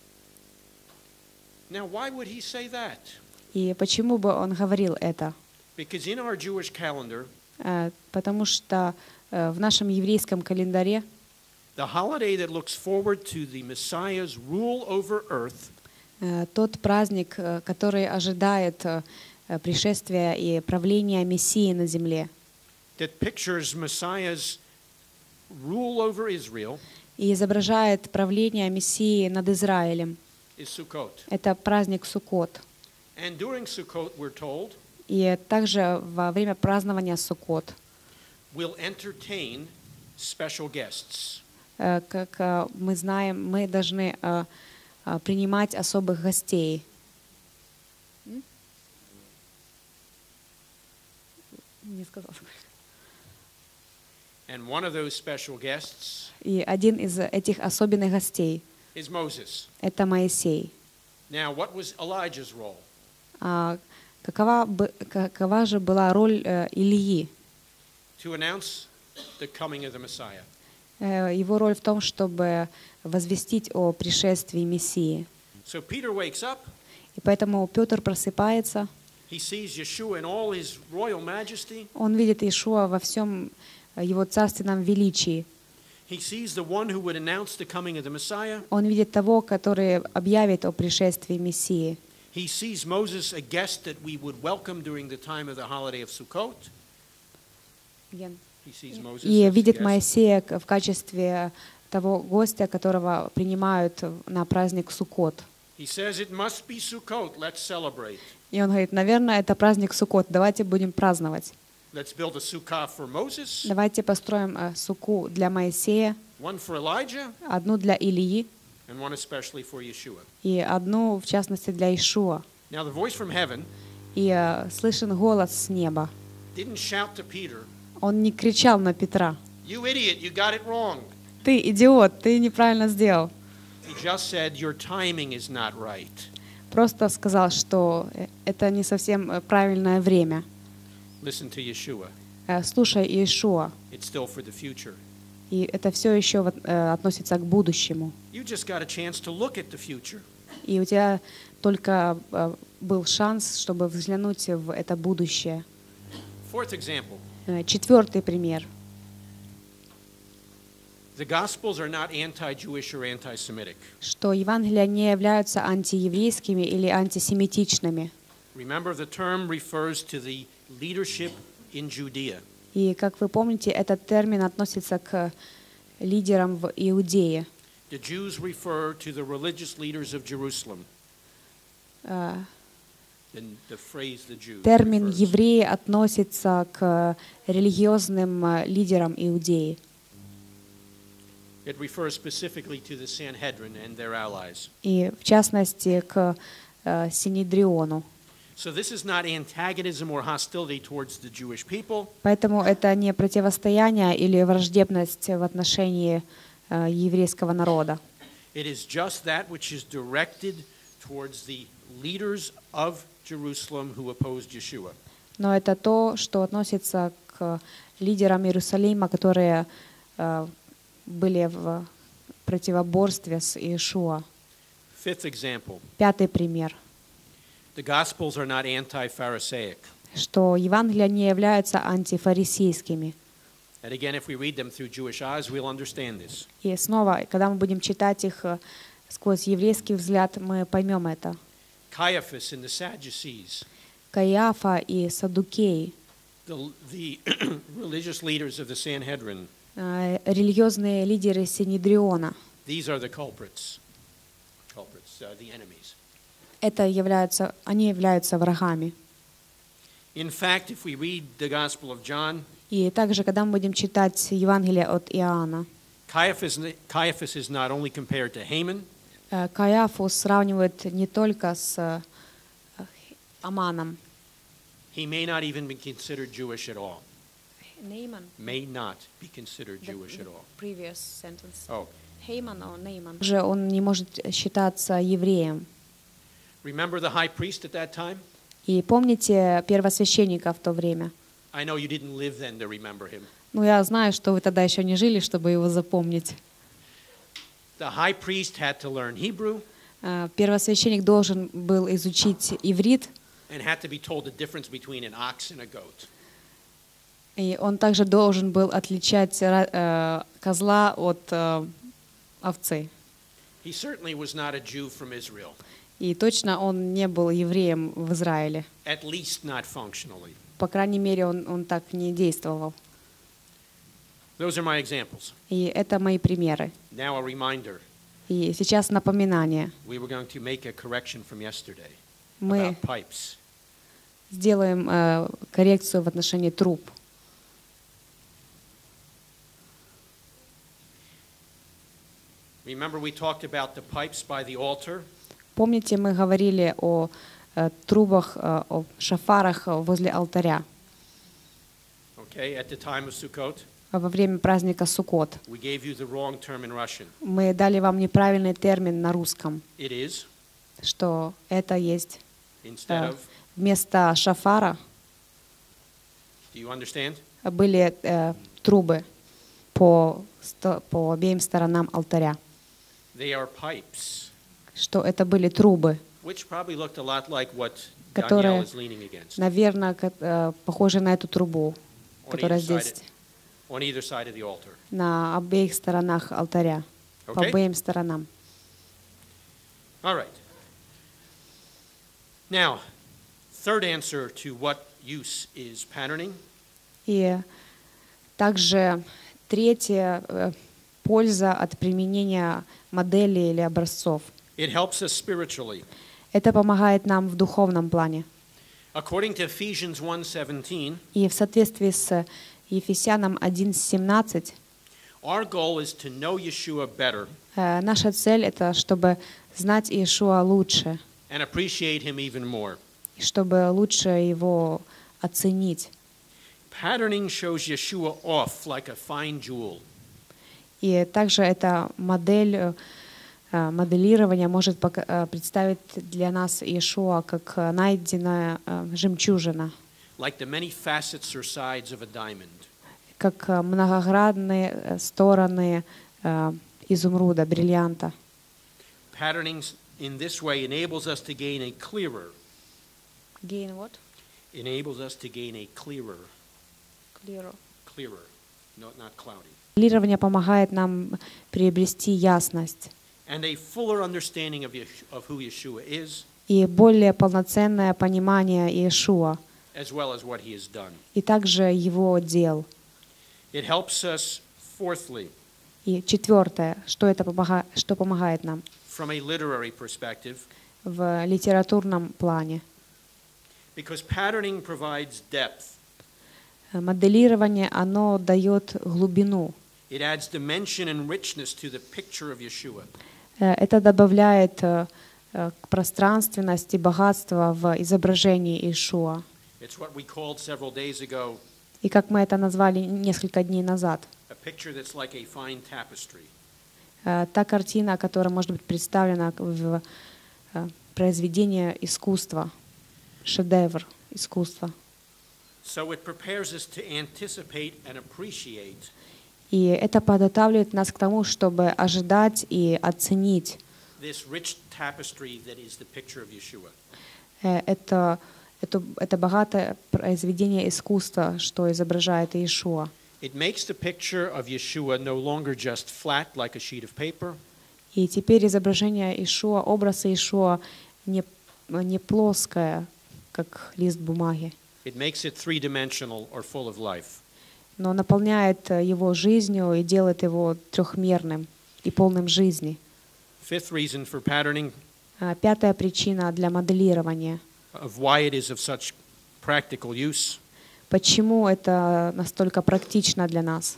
Now, why would he say that? И почему бы он говорил это? Because in our Jewish calendar, Э, Потому что э, в нашем еврейском календаре the holiday that looks forward to the Messiah's rule over earth э, тот праздник, э, который ожидает э, э, пришествия и правления Мессии на земле, that pictures Messiah's rule over Israel и изображает правление Мессии над Израилем, is Sukkot. это праздник Суккот. And during Sukkot, we're told, И также во время празднования Суккот, we'll entertain special guests. э, как э, мы знаем, мы должны э, э, принимать особых гостей. М? Не сказал. And one of those special guests И один из этих особенных гостей is Moses. — это Моисей. Now, what was Elijah's role? А Какова, бы, какова же была роль э, Илии? To announce the coming of the Messiah. Э, его роль в том, чтобы возвестить о пришествии Мессии. So Peter wakes up. И поэтому Петр просыпается. He sees Yeshua in all his royal majesty. Он видит Иешуа во всем его царственном величии. He sees the one who would announce the coming of the Messiah. Он видит того, который объявит о пришествии Мессии. He sees Moses, a guest that we would welcome during the time of the holiday of Sukkot. He sees Moses И as a видит guest. Моисея в качестве того гостя, которого принимают на праздник Суккот. He says it must be Sukkot. Let's celebrate. И он говорит, наверное, это праздник Суккот, давайте будем праздновать. Let's build a sukkah for Moses, Давайте построим э, суку для Моисея, one for Elijah, одну для Илии and one especially for Yeshua. и одну, в частности, для Иешуа. Now the voice from heaven И э, слышен голос с неба. didn't shout to Peter, Он не кричал на Петра. "You idiot, you got it wrong." Ты идиот, ты неправильно сделал. He just said, "Your timing is not right." Просто сказал, что это не совсем э, правильное время. Listen to Yeshua. Э, Слушай Иешуа. It's still for the future. И это все еще вот, э, относится к будущему. You just got a chance to look at the future. И у тебя только э, был шанс, чтобы взглянуть в это будущее. Fourth example. Э, Четвертый пример. The Gospels are not anti-Jewish or anti-Semitic. Что Евангелия не являются антиеврейскими или антисемитичными. Remember, the term refers to the leadership in Judea. И, как вы помните, этот термин относится к лидерам в Иудее. The Jews refer to the religious leaders of Jerusalem. Э, And the phrase the Jews Термин refers. «евреи» относится к религиозным э, лидерам Иудеи. It refers specifically to the Sanhedrin and their allies. И, в частности, к э, Синедриону. So this is not antagonism or hostility towards the Jewish people. Поэтому это не противостояние или враждебность в отношении э, еврейского народа. It is just that which is directed towards the leaders of Jerusalem who opposed Yeshua. Но это то, что относится к лидерам Иерусалима, которые э, были в противоборстве с Иешуа. Fifth example. Пятый пример, The Gospels are not anti-Pharisaic. что Евангелия не являются антифарисейскими. And again, if we read them through Jewish eyes, we'll understand this. И снова, когда мы будем читать их э, сквозь еврейский взгляд, мы поймем это. Caiaphas and the Sadducees, Каиафа и Саддукеи, the, the religious leaders of the Sanhedrin, э, религиозные лидеры Синедриона, these are the culprits. Culprits, uh, the enemies. это являются, они являются врагами. In fact, if we read the Gospel of John, И также, когда мы будем читать Евангелие от Иоанна, Caiaphas, Caiaphas is not only compared to Haman, э, Каиафу сравнивают не только с э, Аманом. he may not even be considered Jewish at all. May not be considered Jewish at all. Previous sentence. Oh, Хейман or Нейман. Же он не может считаться евреем. remember the high priest at that time? И помните первосвященника в то время? I know you didn't live then to remember him. Ну, я знаю, что вы тогда еще не жили, чтобы его запомнить. The high priest had to learn Hebrew Э, Первосвященник должен был изучить иврит, and had to be told the difference between an ox and a goat. и он также должен был отличать ра- э, козла от э, овцы. He certainly was not a Jew from Israel, И точно он не был евреем в Израиле. at least not functionally. По крайней мере, он, он так не действовал. Those are my examples. И это мои примеры. Now a reminder. И сейчас напоминание. We were going to make a correction from yesterday Мы about pipes. сделаем э, коррекцию в отношении труб. Remember we talked about the pipes by the altar? Помните, мы говорили о э, трубах, э, о шафарах возле алтаря Okay, at the time of Sukkot, во время праздника Суккот. we gave you the wrong term in Russian. Мы дали вам неправильный термин на русском, It is, что это есть instead э, of, вместо шафара Do you understand? были э, трубы по, сто, по обеим сторонам алтаря. They are pipes, Что это были трубы, which probably looked a lot like what Daniel которые, is leaning against. наверное, ка- э, похожи на эту трубу, On которая either side, здесь, on either side of the altar. на обеих сторонах алтаря, по Okay? обеим сторонам. All right. Now, third answer to what use is patterning. И также третья э, польза от применения моделей или образцов. It helps us spiritually. Это помогает нам в духовном плане. According to Ephesians one seventeen, И в соответствии с Ефесянам один семнадцать, our goal is to know Yeshua better э, наша цель — это чтобы знать Иешуа лучше, and appreciate him even more. и чтобы лучше его оценить. Patterning shows Yeshua off like a fine jewel. И также эта модель э, моделирования может пока- э, представить для нас Иешуа как э, найденная э, жемчужина, Like the many facets or sides of a diamond. как э, многогранные э, стороны э, изумруда, бриллианта. Patterning in this way enables us to gain a clearer, Gain what? enables us to gain a clearer, Clear. clearer, no, not cloudy, Моделирование помогает нам приобрести ясность and a fuller understanding of, Yesh- of who Yeshua is, и более полноценное понимание Иешуа, as well as what he has done. и также его дел. It helps us, fourthly, И четвертое, что это помогает, что помогает нам from a literary perspective, в литературном плане. because patterning provides depth. Моделирование, оно дает глубину. It adds dimension and richness to the picture of Yeshua. Э, Это добавляет э, э, пространственность и богатство в изображении Иешуа. It's what we called several days ago, И как мы это назвали несколько дней назад, a picture that's like a fine tapestry. э, та картина, которая может быть представлена в э, произведении искусства, шедевр искусства. So it prepares us to anticipate and appreciate И это подготавливает нас к тому, чтобы ожидать и оценить this rich tapestry that is the picture of Yeshua. э, это, это, это богатое произведение искусства, что изображает Иешуа. It makes the picture of Yeshua no longer just flat like a sheet of paper, И теперь изображение Иешуа, образ Иешуа не, не плоское, как лист бумаги, it makes it three-dimensional or full of life. но наполняет его жизнью и делает его трехмерным и полным жизни. Fifth reason for patterning, А Пятая причина для моделирования. of why it is of such practical use, Почему это настолько практично для нас?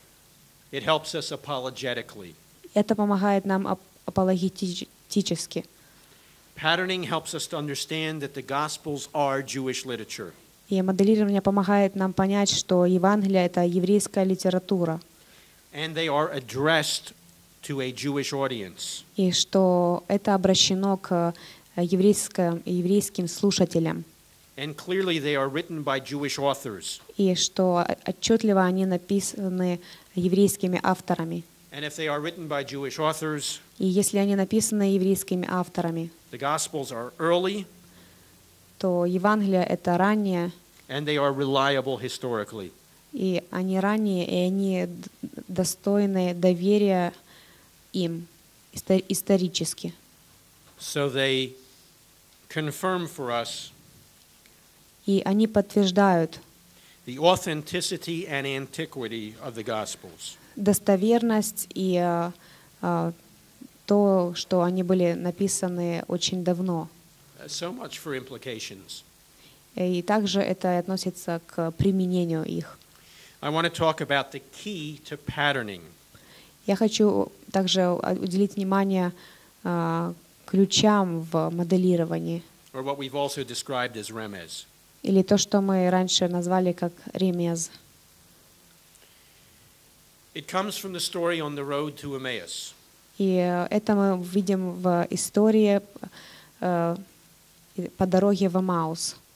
it helps us apologetically. Это помогает нам ап- апологетически. Patterning helps us to understand that the Gospels are Jewish literature. И моделирование помогает нам понять, что Евангелие — это еврейская литература, And they are addressed to a Jewish audience. и что это обращено к еврейским, еврейским слушателям, And clearly they are written by Jewish authors. и что отчетливо они написаны еврейскими авторами. And if they are written by Jewish authors, И если они написаны еврейскими авторами, the Gospels are early то Евангелие — это раннее, and they are reliable historically. и они ранние, и они д- достойны доверия им исто- исторически. So they confirm for us И они подтверждают the authenticity and antiquity of the Gospels. достоверность и а, а, то, что они были написаны очень давно. Uh, So much for implications. И также это относится к применению их. I want to talk about the key to patterning. Я хочу также уделить внимание а, ключам в моделировании, Or what we've also described as remez. или то, что мы раньше назвали как ремез. It comes from the story on the road to Emmaus. И это мы видим в истории э, по дороге в Эмаус.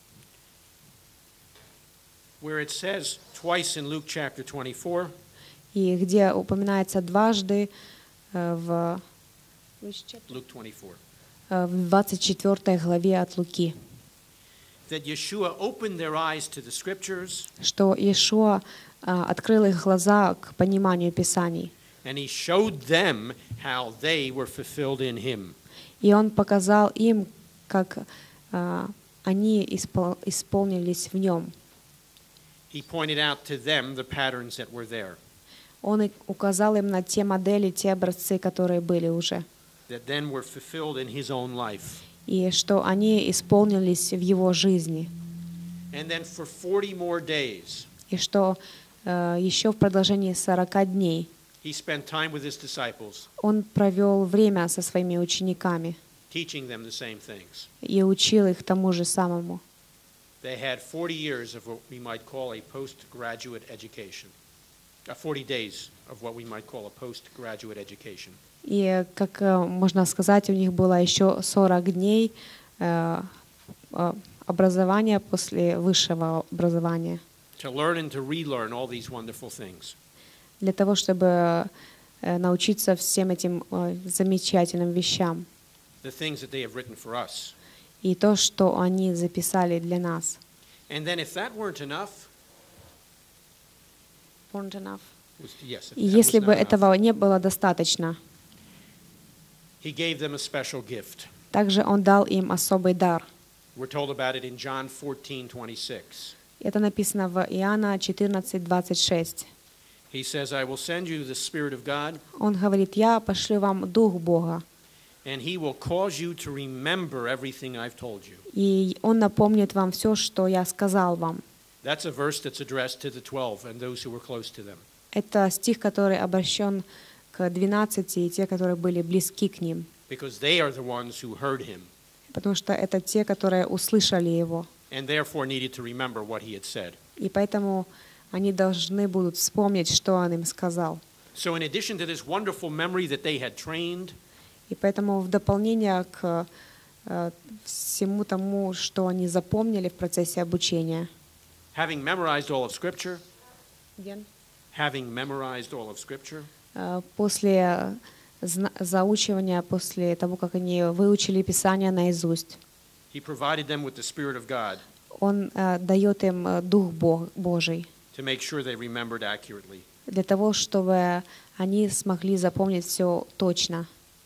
where it says twice in Luke chapter twenty-four, и где упоминается дважды э, в Luke twenty-four, э, в двадцать четвёртой главе от Луки, that Yeshua opened their eyes to the scriptures, что Иешуа э, открыл их глаза к пониманию Писаний, and he showed them how they were fulfilled in him. и Он показал им, как э, они испол- исполнились в Нем. He pointed out to them the patterns that were there, Он и указал им на те модели, те образцы, которые были уже, that then were fulfilled in his own life. и что они исполнились в Его жизни, And then for forty more days, и что э, еще в продолжении сорока дней he spent time with his disciples, Он провел время со своими учениками teaching them the same things. и учил их тому же самому. They had forty years of what we might call a postgraduate education. Uh, forty days of what we might call a postgraduate education. И, как э, можно сказать, у них было еще сорок дней э, э, образования после высшего образования, To learn and to relearn all these wonderful things. для того, чтобы э, научиться всем этим э, замечательным вещам. The things that they have written for us. И то, что они записали для нас. And then if that weren't enough, was, yes, if И that если was бы not enough, этого не было достаточно, he gave them a special gift. также Он дал им особый дар. We're told about it in John fourteen twenty-six. Это написано в Иоанна четырнадцать двадцать шесть. He says, I will send you the Spirit of God, Он говорит: «Я пошлю вам Дух Бога, and he will cause you to remember everything I've told you. и Он напомнит вам все, что я сказал вам». That's a verse that's addressed to the twelve and those who were close to them. Это стих, который обращен к двенадцати и те, которые были близки к ним, Because they are the ones who heard him потому что это те, которые услышали Его, and therefore needed to remember what he had said. и поэтому они должны будут вспомнить, что Он им сказал. So in addition to this wonderful memory that they had trained, И поэтому в дополнение к э, всему тому, что они запомнили в процессе обучения, having memorized all of Scripture, having memorized all of Scripture, э, после зна- заучивания, после того, как они выучили Писание наизусть, he provided them with the Spirit of God Он э, дает им э, Дух Бог, Божий, to make sure they remembered accurately. для того, чтобы они смогли запомнить все точно.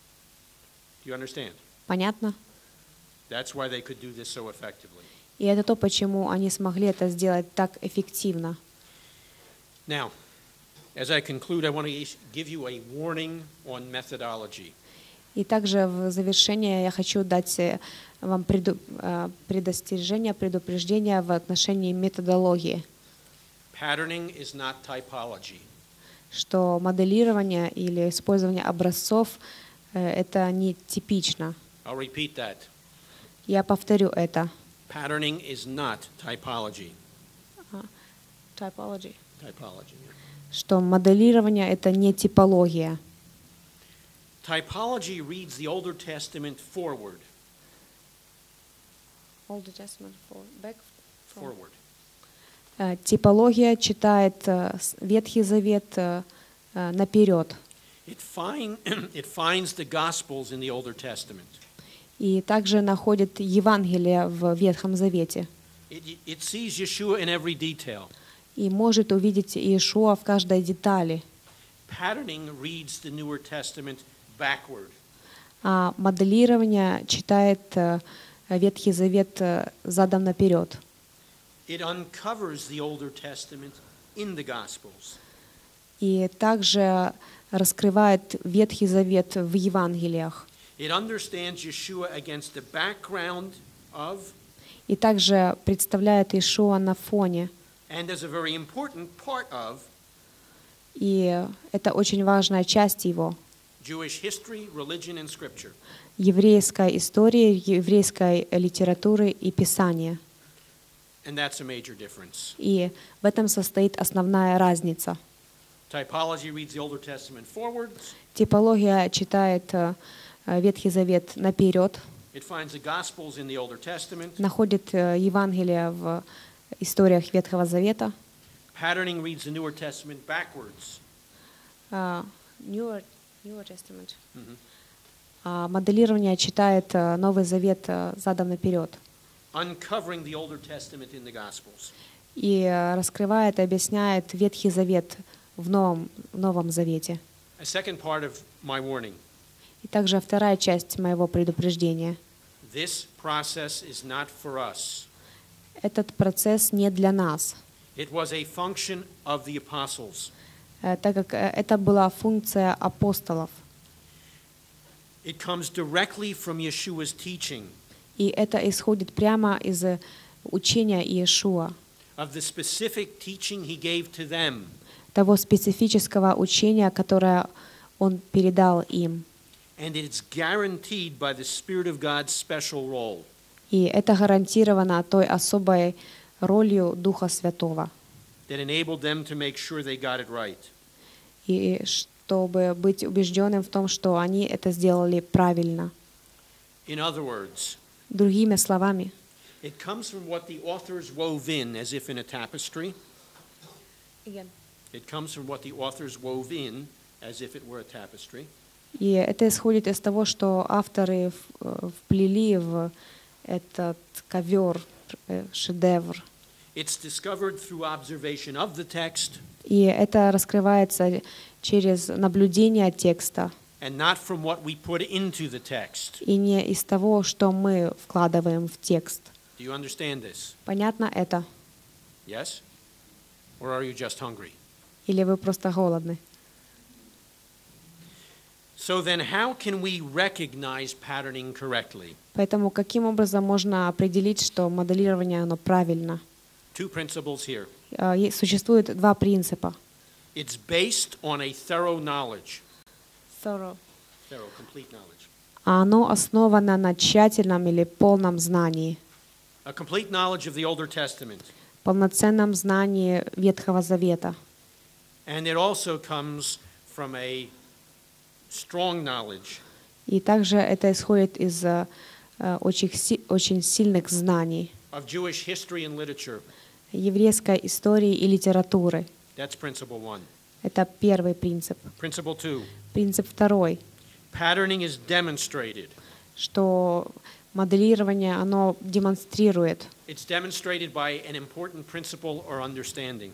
Do you understand? Понятно? That's why they could do this so effectively. И это то, почему они смогли это сделать так эффективно. Now, as I conclude, I want to give you a warning on methodology. И также в завершение я хочу дать э, вам преду- э, предостережение, предупреждение в отношении методологии, Patterning is not typology. что моделирование или использование образцов э, это не типично. I'll repeat that. Я повторю это. Patterning is not typology. Typology. Typology. Yeah. Что моделирование это не типология. Typology reads the Older Testament forward. Old Testament for back from. Forward. Э, Типология читает э, с- Ветхий Завет э, э, наперед. It, find, it finds the Gospels in the Older Testament. И также находит Евангелие в Ветхом Завете. It, it sees Yeshua in every detail. И может увидеть Иешуа в каждой детали. Patterning reads the Newer Testament backward. А моделирование читает э, Ветхий Завет э, задом наперед. It uncovers the Older Testament in the Gospels. И также раскрывает Ветхий Завет в Евангелиях. It understands Yeshua against the background of И также представляет Иешуа на фоне. and as a very important part of И это очень важная часть его. Jewish history, religion, and scripture. Еврейской истории, еврейской литературы и Писания. And that's a major difference. И в этом состоит основная разница. Typology reads the Older Testament forwards. Типология читает э, Ветхий Завет наперед, It finds the Gospels in the Older Testament. находит э, Евангелие в историях Ветхого Завета. Patterning reads the Newer Testament backwards. Uh, Newer, Newer Testament. Mhm. Uh, моделирование читает uh, Новый Завет uh, задом наперед. Uncovering the Older Testament in the Gospels. И uh, раскрывает и объясняет Ветхий Завет в Новом, в Новом Завете. A second part of my warning. И также вторая часть моего предупреждения. This process is not for us. Этот процесс не для нас, It was a function of the apostles. uh, так как uh, это была функция апостолов. It comes directly from Yeshua's teaching И это исходит прямо из uh, учения Иешуа, of the specific teaching he gave to them. того специфического учения, которое Он передал им. And it's guaranteed by the Spirit of God's special role. И это гарантировано той особой ролью Духа Святого. That enabled them to make sure they got it right. И чтобы быть убежденным в том, что они это сделали правильно. In other words, Другими словами, it comes from what the authors wove in as if in a tapestry. It comes from what the authors wove in as if it were a tapestry. и это исходит из того, что авторы в- вплели в этот ковер, э, шедевр. It's discovered through observation of the text И это раскрывается через наблюдение текста, and not from what we put into the text. и не из того, что мы вкладываем в текст. Do you understand this? Понятно это? Yes? Or are you just hungry? Или вы просто голодны? So then how can we recognize patterning correctly? Поэтому каким образом можно определить, что моделирование оно правильно? Two principles here. А, е- Существует два принципа. It's based on a thorough knowledge. Thorough. Thorough, complete knowledge. А оно основано на тщательном или полном знании, A complete knowledge of the Older Testament. полноценном знании Ветхого Завета. And it also comes from a strong knowledge И также это исходит из э, э, очень, си- очень сильных знаний of Jewish history and literature. еврейской истории и литературы. That's principle one. Это первый принцип. Principle two. Принцип второй, Patterning is demonstrated. что моделирование оно демонстрирует. It's demonstrated by an important principle or understanding.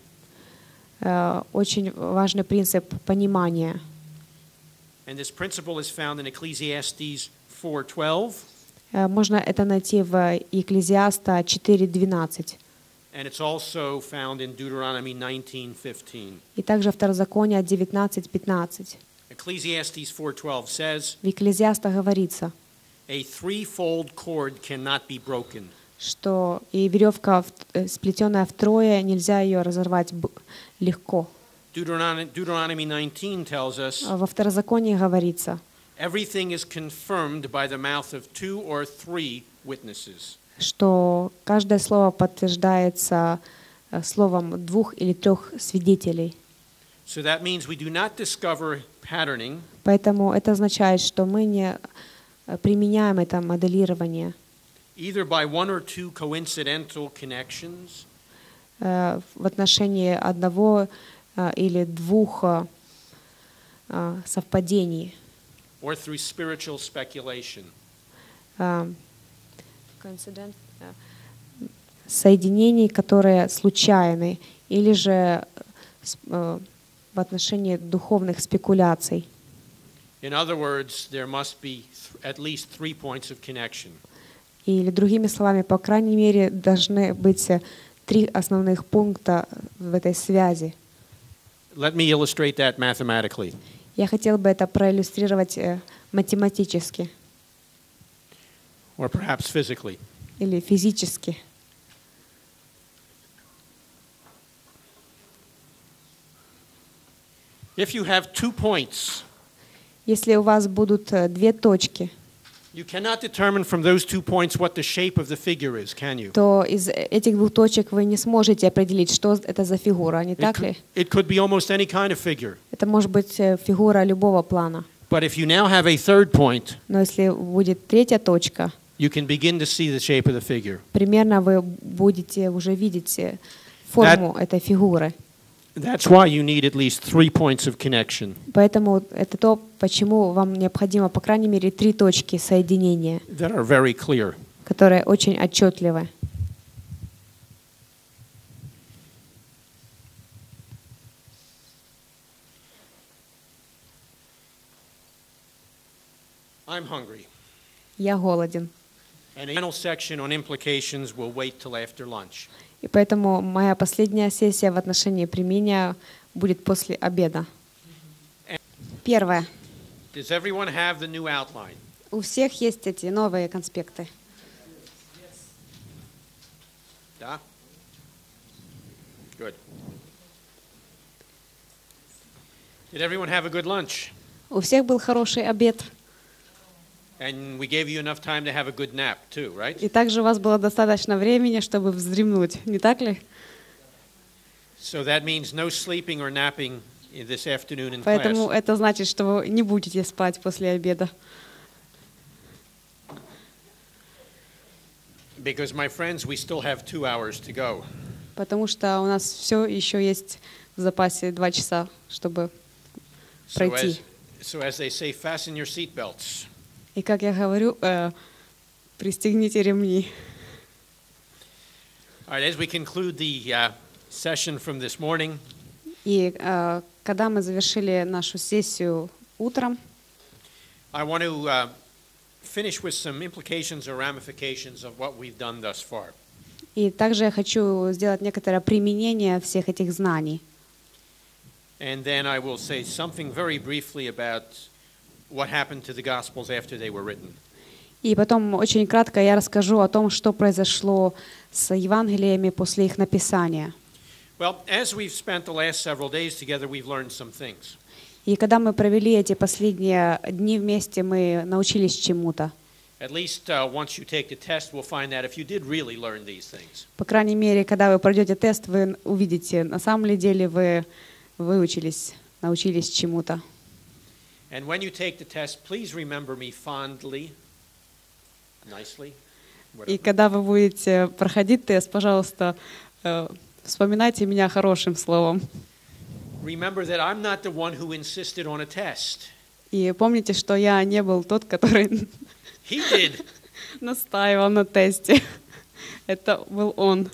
Э, очень важный принцип понимания. And this principle is found in Ecclesiastes four twelve, Э, можно это найти в Екклезиаста четыре двенадцать. and it's also found in Deuteronomy nineteen fifteen. И также Второзаконие девятнадцать пятнадцать. Ecclesiastes four twelve says, В Екклезиаста говорится, "A threefold cord cannot be broken, что и веревка, в- э, сплетенная втрое, нельзя ее разорвать б- легко. Deuteronomy, Deuteronomy nineteen tells us, А во Второзаконии говорится, everything is confirmed by the mouth of two or three witnesses. что каждое слово подтверждается э, словом двух или трех свидетелей. So that means we do not discover patterning Поэтому это означает, что мы не э, применяем это моделирование either by one or two coincidental connections э, в отношении одного э, или двух э, э, совпадений, or through spiritual speculation. э, coincident- э, соединений, которые случайны, или же с- э, в отношении духовных спекуляций. In other words, there must be th- at least three points of connection. Или другими словами, по крайней мере, должны быть э, три основных пункта в этой связи. Let me illustrate that mathematically. Я хотел бы это проиллюстрировать э, математически Or perhaps physically. или физически. If you have two points, Если у вас будут э, две точки, you cannot determine from those two points what the shape of the figure is, can you? то из этих двух точек вы не сможете определить, что это за фигура, не It так could, ли? it could be almost any kind of figure. Это может быть э, фигура любого плана. But if you now have a third point, Но если будет третья точка, you can begin to see the shape of the figure. примерно вы будете уже видеть форму That- этой фигуры. That's why you need at least three points of connection Поэтому это то, почему вам необходимо, по крайней мере, три точки соединения, that are very clear. которые очень отчетливы. I'm hungry. Я голоден. And the final section on implications will wait till after lunch. И поэтому моя последняя сессия в отношении применения будет после обеда. Первое. Does everyone have the new outline? У всех есть эти новые конспекты. Да? Good. Did everyone have a good lunch? У всех был хороший обед. And we gave you enough time to have a good nap too, right? И также у вас было достаточно времени, чтобы вздремнуть, не так ли? So that means no sleeping or napping in this afternoon in Поэтому class. это значит, что вы не будете спать после обеда. Because, my friends, we still have two hours to go. Потому что у нас все еще есть в запасе два часа, чтобы So пройти. as, so as they say, fasten your seatbelts. И как я говорю, э, пристегните ремни. All right, as we conclude the uh, session from this morning, И э, когда мы завершили нашу сессию утром, I want to uh, finish with some implications or ramifications of what we've done thus far. и также я хочу сделать некоторое применение всех этих знаний. And then I will say something very briefly about what happened to the Gospels after they were written. И потом очень кратко я расскажу о том, что произошло с Евангелиями после их написания. Well, as we've spent the last several days together, we've learned some things. И когда мы провели эти последние дни вместе, мы научились чему-то. At least uh, once you take the test, we'll find out if you did really learn these things. По крайней мере, когда вы пройдете тест, вы увидите, на самом ли деле вы выучились, научились чему-то. And when you take the test, please remember me fondly, nicely, И whatever. когда вы будете проходить тест, пожалуйста, э, вспоминайте меня хорошим словом. Remember that I'm not the one who insisted on a test. И помните, что я не был тот, который He did. настаивал на тесте. Это был он.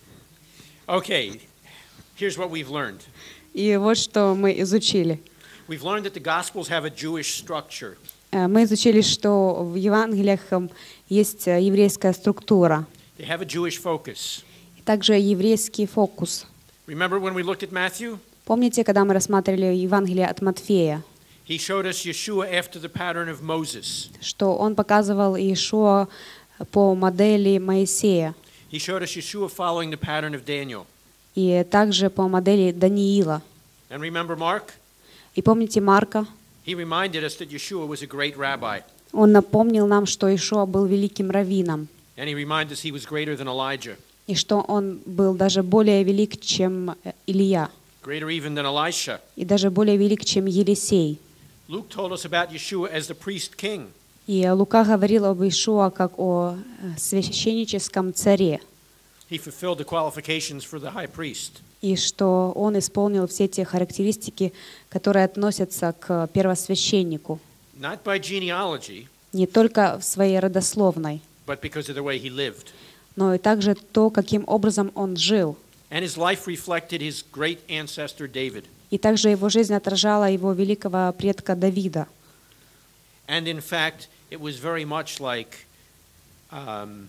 Okay, here's what we've learned. И вот что мы изучили. We've learned that the Gospels have a Jewish structure. Э, Мы изучили, что в Евангелиях эм, есть э, еврейская структура, They have a Jewish focus. и также еврейский фокус. Remember when we looked at Matthew? Помните, когда мы рассматривали Евангелие от Матфея, He showed us Yeshua after the pattern of Moses. что он показывал Иешуа по модели Моисея He showed us Yeshua following the pattern of Daniel. и также по модели Даниила. And remember Mark? И помните Марка? He reminded us that Yeshua was a great rabbi. Он напомнил нам, что Иешуа был великим раввином, And he reminded us he was greater than Elijah, и что он был даже более велик, чем э, Илья, greater even than Elisha. и даже более велик, чем Елисей. Luke told us about Yeshua as the priest king. И Лука говорил об Иешуа как о э, священническом царе, He fulfilled the qualifications for the high priest. и что он исполнил все те характеристики, которые относятся к первосвященнику, Not by genealogy, не только в своей родословной, but because of the way he lived. но и также то, каким образом он жил. And his life reflected his great ancestor David. И также его жизнь отражала его великого предка Давида. And in fact, it was very much like um,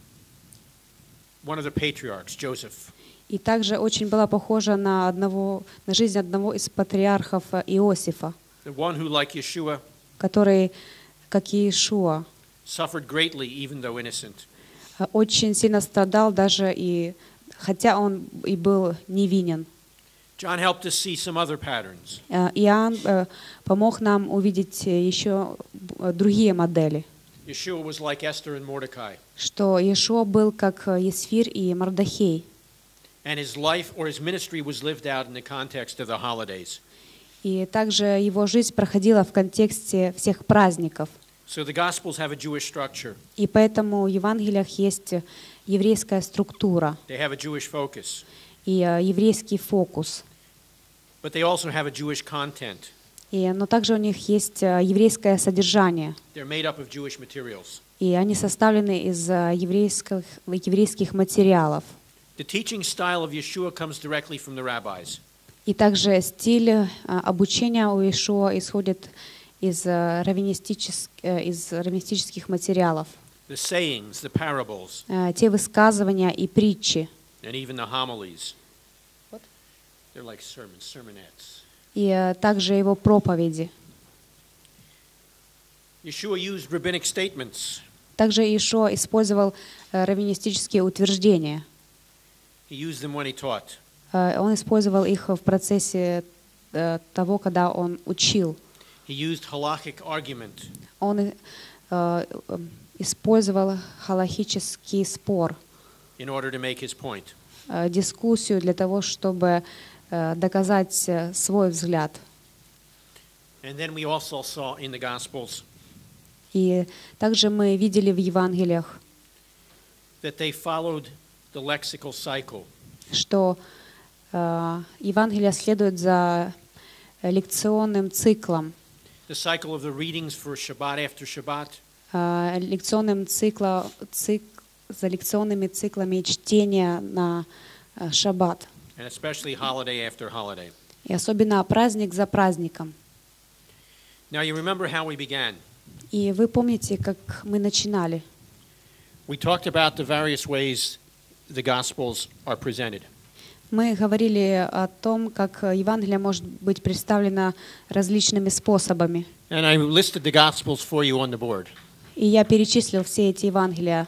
one of the patriarchs, Joseph. И также очень была похожа на, одного, на жизнь одного из патриархов э, Иосифа, The one who, like Yeshua, который, как и Иешуа, suffered greatly even though innocent. э, очень сильно страдал, даже и, хотя он и был невинен. John helped us see some other patterns. Э, Иоанн э, помог нам увидеть э, еще э, другие модели, Yeshua was like Esther and Mordecai, что Иешуа был как э, Есфир и Мардохей, and his life or his ministry was lived out in the context of the holidays. и также его жизнь проходила в контексте всех праздников. So the Gospels have a Jewish structure. И поэтому в Евангелиях есть еврейская структура They have a Jewish focus. и э, еврейский фокус. But they also have a Jewish content. И, но также у них есть э, еврейское содержание. They're made up of Jewish materials. И они составлены из э, еврейских, еврейских материалов. The teaching style of Yeshua comes directly from the rabbis. И также стиль э, обучения у Иешуа исходит из, э, раввинистичес- э, из раввинистических материалов. The sayings, the parables, Э, те высказывания и притчи, and even the homilies. What? They're like sermons, sermonettes. и э, также его проповеди. Yeshua used rabbinic statements. Также Иешуа использовал э, раввинистические утверждения. He used them when he taught. Э, Он использовал их в процессе э, того, когда он учил. He used halakhic argument. Он э, э, использовал халахический спор, In order to make his point. э, дискуссию для того, чтобы э, доказать э, свой взгляд. And then we also saw in the Gospels И также мы видели в Евангелиях, that they followed the lexical cycle. что э, Евангелие следует за лекционным циклом, The cycle of the readings for Shabbat after Shabbat, э, лекционным цикла, цик, за лекционными циклами чтения на э, шаббат, and especially holiday after holiday. и особенно праздник за праздником. Now you remember how we began. И вы помните, как мы начинали. We talked about the various ways the Gospels are presented. Мы говорили о том, как Евангелие может быть представлено различными способами. And I listed the Gospels for you on the board. И я перечислил все эти Евангелия.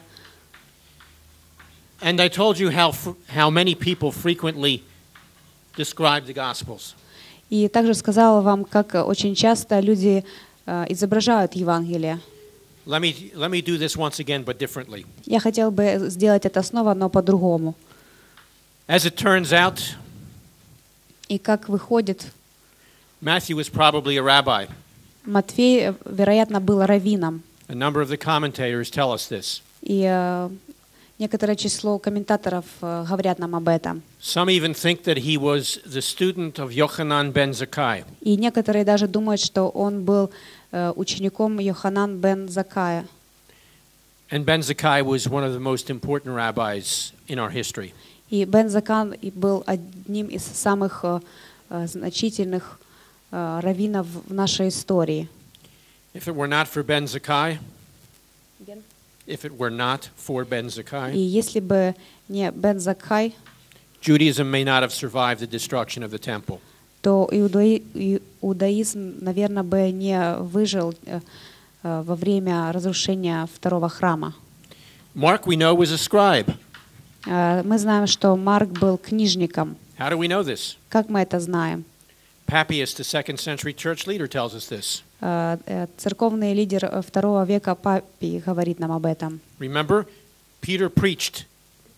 And I told you how, fr- how many people frequently describe the Gospels. И также сказала вам, как очень часто люди э, изображают Евангелие. Let me, let me do this once again, but differently. Я хотел бы сделать это снова, но по-другому. As it turns out, И как выходит, Matthew was probably a rabbi. Матфей, вероятно, был раввином. A number of the commentators tell us this. И э, некоторое число комментаторов э, говорят нам об этом. Some even think that he was the student of Yochanan ben Zakkai. И некоторые даже думают, что он был э, учеником Йоханан бен Заккая. And Ben Zakkai was one of the most important rabbis in our history. И Бен Заккай был одним из самых э, э, значительных э, раввинов в нашей истории. If it were not for Ben Zakkai, if it were not for Ben И Zakkai, если бы не Бен Заккай, Judaism may not have survived the destruction of the temple. то иудаи- иудаизм, наверное, бы не выжил э, э, во время разрушения второго храма. Mark, we know, was a scribe. Э, Мы знаем, что Марк был книжником. How do we know this? Как мы это знаем? Papias, the second century church leader, tells us this. Э, э, Церковный лидер второго века Папий говорит нам об этом. Remember, Peter preached,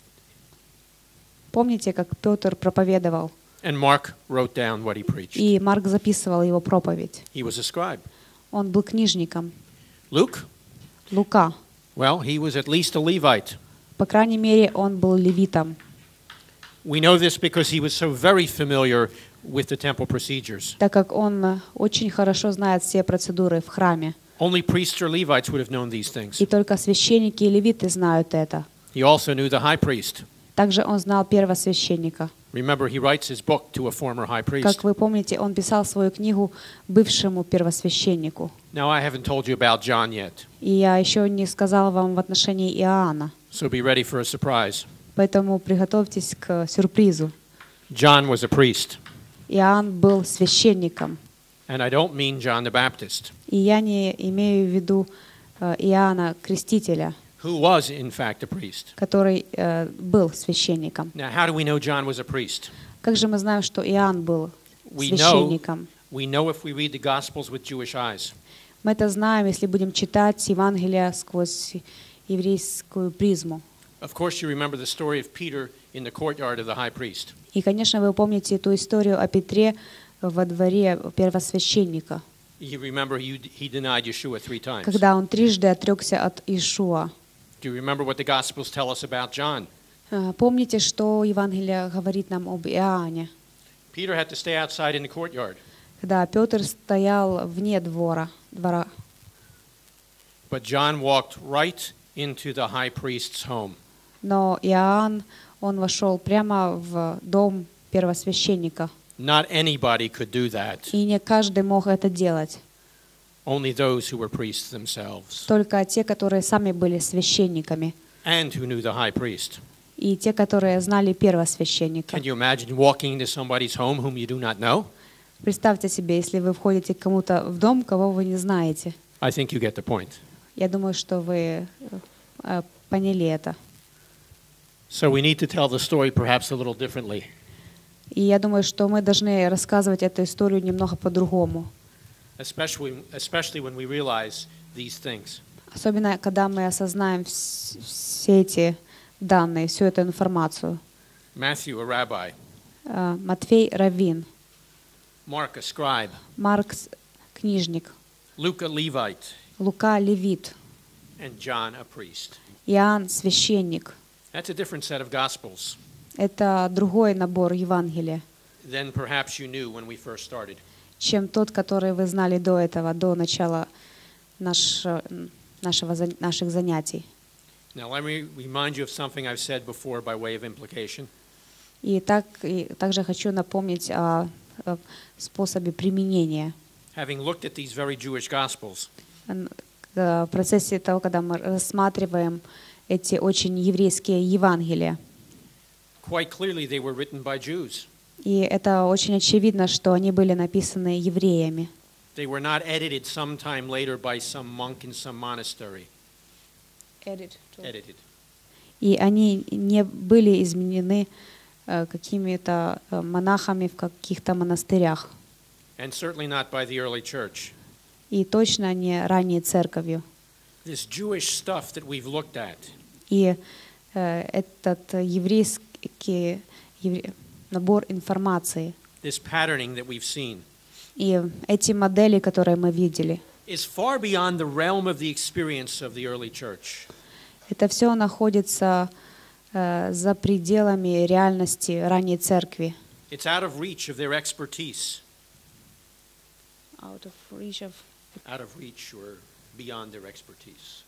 Помните, как Петр проповедовал, and Mark wrote down what he preached. и Марк записывал его проповедь. He was a scribe. Он был книжником. Luke, Лука, well, he was at least a Levite. по крайней мере, он был левитом. We know this because he was so very familiar with the temple procedures. Так как он очень хорошо знает все процедуры в храме. Only priests or Levites would have known these things. И только священники и левиты знают это. He also knew the high priest. Также он знал первосвященника. Remember, he writes his book to a former high priest. Как вы помните, он писал свою книгу бывшему первосвященнику. Now, I haven't told you about John yet, И я еще не сказала вам в отношении Иоанна. so be ready for a surprise. Поэтому приготовьтесь к сюрпризу. John was a priest, Иоанн был священником. and I don't mean John the Baptist, И я не имею в виду э, Иоанна Крестителя, who was, in fact, a priest. который э, был священником. Now, how do we know John was a priest? Как же мы знаем, что Иоанн был We know, священником? we know if we read the Gospels with Jewish eyes. Мы это знаем, если будем читать Евангелие сквозь еврейскую призму. Of course, you remember the story of Peter in the courtyard of the high priest. И, конечно, вы помните эту историю о Петре во дворе первосвященника. You remember he, he denied Yeshua three times. когда он трижды отрекся от Иешуа. Do you remember what the Gospels tell us about John? А, Помните, что Евангелие говорит нам об Иоанне? Peter had to stay outside in the courtyard. Когда Петр стоял вне двора, двора. But John walked right into the high priest's home. Но Иоанн, он вошел прямо в дом первосвященника. Not anybody could do that. И не каждый мог это делать. Only those who were priests themselves. Только те, которые сами были священниками. And who knew the high priest. И те, которые знали первосвященника. Can you imagine walking into somebody's home whom you do not know? Представьте себе, если вы входите к кому-то в дом, кого вы не знаете. I think you get the point. Я думаю, что вы э, поняли это. So we need to tell the story perhaps a little differently. И я думаю, что мы должны рассказывать эту историю немного по-другому. Especially, especially when we realize these things. Особенно, когда мы осознаем вс- все эти данные, всю эту информацию. Matthew, a rabbi. Э, Матфей — раввин, Mark, a scribe. Марк — книжник, Luke, a Levite. Лука — левит, And John, a priest. Иоанн — священник. That's a different set of Gospels Это другой набор Евангелия, than perhaps you knew when we first started. чем тот, который вы знали до этого, до начала наш, нашего, зан- наших занятий. Now, let me remind you of something I've said before by way of implication. И, так, и также хочу напомнить о, о способе применения. Having looked at these very Jewish Gospels, Н- В процессе того, когда мы рассматриваем эти очень еврейские Евангелия. quite clearly they were written by Jews. И это очень очевидно, что они были написаны евреями. They were not edited sometime later by some monk in some monastery. Edited. И они не были изменены э, какими-то э, монахами в каких-то монастырях. And certainly not by the early church. И точно не ранней церковью. This Jewish stuff that we've looked at И э, этот еврейский евре- набор информации, this patterning that we've seen, и эти модели, которые мы видели, is far beyond the realm of the experience of the early church. это все находится э, за пределами реальности ранней церкви. It's out of reach of their expertise, Out of reach of... out of reach or beyond their expertise.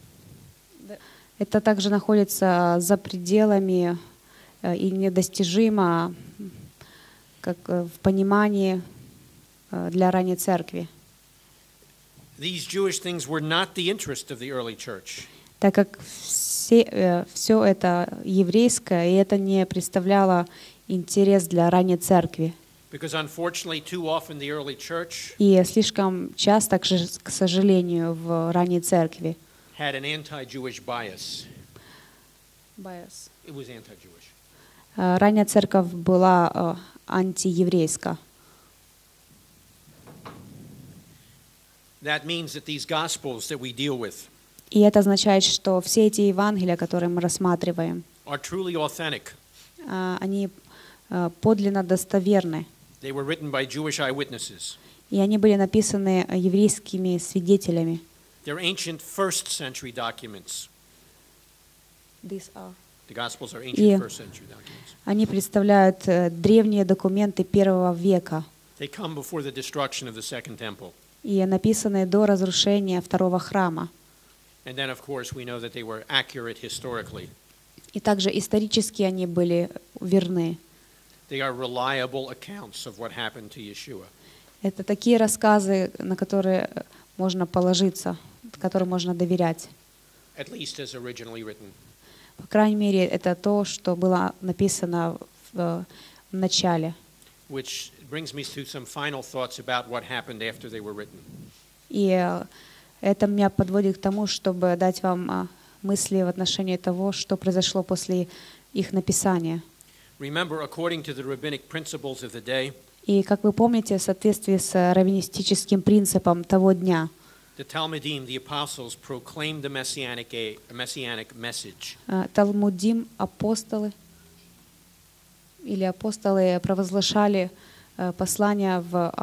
Это также находится за пределами э, и недостижимо, как э, в понимании э, для ранней церкви. These Jewish things were not the interest of the early church. Так как все, э, все это еврейское, и это не представляло интерес для ранней церкви. Because unfortunately, too often the early church И слишком часто, к ж- к сожалению, в ранней церкви had an anti-Jewish bias. It was anti-Jewish. э, ранняя церковь была э, антиеврейска. That means that these gospels that we deal with И это означает, что все эти Евангелия, которые мы рассматриваем, are truly authentic. э, они э, подлинно достоверны. They were written by Jewish eyewitnesses. И они были написаны э, еврейскими свидетелями. They're ancient first century documents. These are. The gospels are И ancient first century documents. они представляют э, древние документы первого века They come before the destruction of the Second Temple. и написаны до разрушения второго храма. And then, of course, we know that they were accurate historically. И также исторически они были верны. They are reliable accounts of what happened to Yeshua. Это такие рассказы, на которые можно положиться, которым можно доверять. At least as originally written. По крайней мере, это то, что было написано в, в начале. Which brings me to some final thoughts about what happened after they were written. И э, это меня подводит к тому, чтобы дать вам э, мысли в отношении того, что произошло после их написания. Remember, according to the rabbinic principles of the day, И, как вы помните, в соответствии с раввинистическим принципом того дня, the Talmudim, the apostles, proclaimed the messianic, a, a messianic message. э, Талмудим, апостолы или апостолы провозглашали э, послание в э,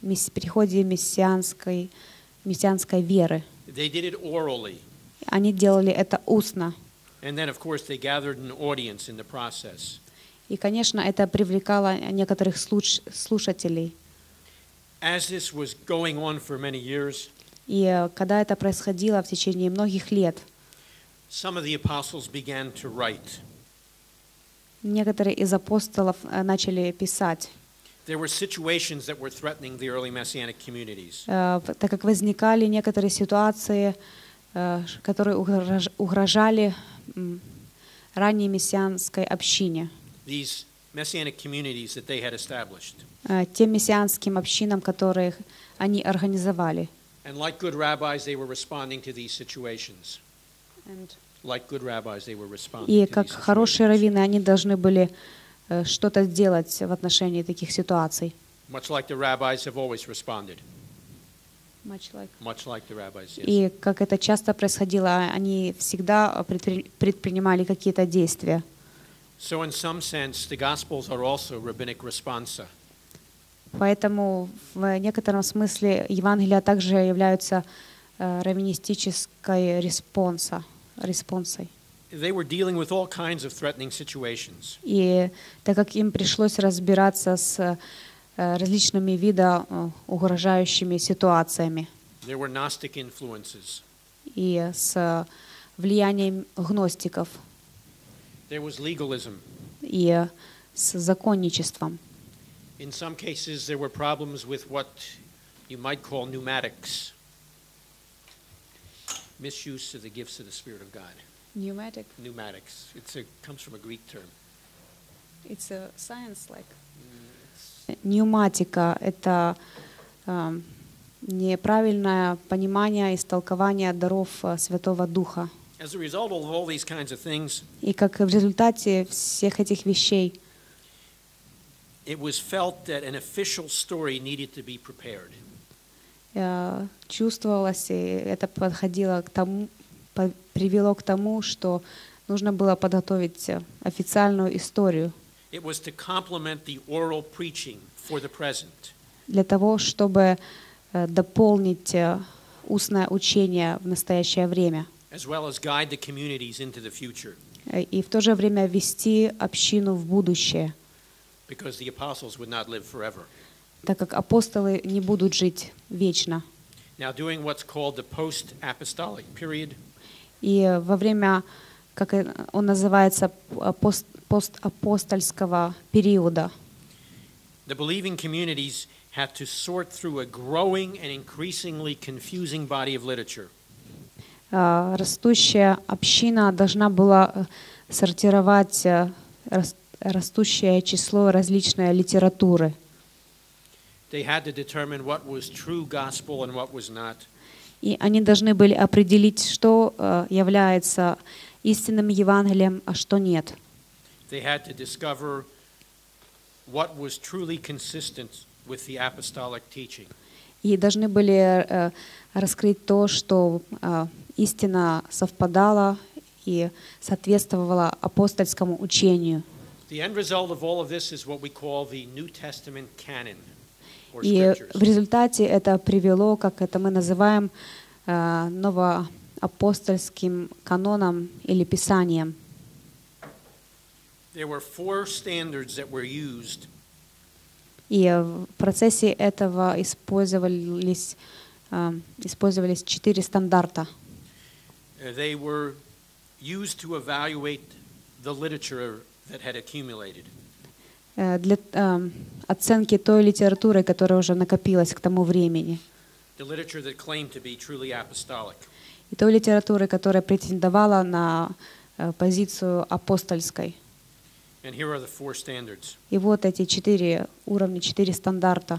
мисс- приходе мессианской, мессианской веры. They did it orally. Они делали это устно. And then, of course, they gathered an audience in the process. И, конечно, это привлекало некоторых слуш- слушателей. As this was going on for many years, И э, когда это происходило в течение многих лет, some of the apostles began to write. некоторые из апостолов э, начали писать, There were situations that were threatening the early Messianic communities. э, в- так как возникали некоторые ситуации, э, ш- которые угрож- угрожали м, ранней мессианской общине, These Messianic communities that they had established. э, тем мессианским общинам, которые они организовали. And like good rabbis, they were responding to these situations. Like good rabbis, they were responding И to как these хорошие situations. раввины, они должны были э, что-то сделать в отношении таких ситуаций. Much like the rabbis have always responded. Much like the rabbis, yes. И как это часто происходило, они всегда предпри- предпринимали какие-то действия. So in some sense, the Gospels are also rabbinic responsa. Поэтому в некотором смысле Евангелия также являются э, раввинистической респонса, респонсой. They were dealing with all kinds of threatening situations. И так как им пришлось разбираться с э, различными вида э, угрожающими ситуациями There were Gnostic influences. и с влиянием гностиков There was legalism. и с законничеством. In some cases, there were problems with what you might call pneumatics. Misuse of the gifts of the Spirit of God. Pneumatic. Pneumatics. It's a, comes from a Greek term. It's a science like. Пневматика — это э, неправильное понимание, истолкование даров э, Святого Духа. As a result of all these kinds of things, И как в результате всех этих вещей it was felt that an official story needed to be prepared. э, чувствовалось, и это подходило к тому, по- привело к тому, что нужно было подготовить э, официальную историю It was to complement the oral preaching for the present. для того, чтобы э, дополнить э, устное учение в настоящее время. As well as guide the communities into the future, И в то же время вести общину в будущее, because the apostles would not live forever. так как апостолы не будут жить вечно. Now, during what's called the post-apostolic period, И во время, как он называется, пост, постапостольского периода, the believing communities had to sort through a growing and increasingly confusing body of literature. растущая община должна была сортировать растущее число различной литературы. They had to determine what was true gospel and what was not. И они должны были определить, что является истинным Евангелием, а что нет. They had to discover what was truly consistent with the apostolic teaching. И должны были раскрыть то, что истина совпадала и соответствовала апостольскому учению. The end result of all of this is what we call the New Testament canon, or И scriptures. в результате это привело, как это мы называем, новоапостольским каноном или писанием. There were four standards that were used И в процессе этого использовались, использовались четыре стандарта. Uh, They were used to evaluate the literature that had accumulated. э, Для э, оценки той литературы, которая уже накопилась к тому времени. The literature that claimed to be truly apostolic. И той литературы, которая претендовала на э, позицию апостольской. And here are the four standards. И вот эти четыре уровня, четыре стандарта.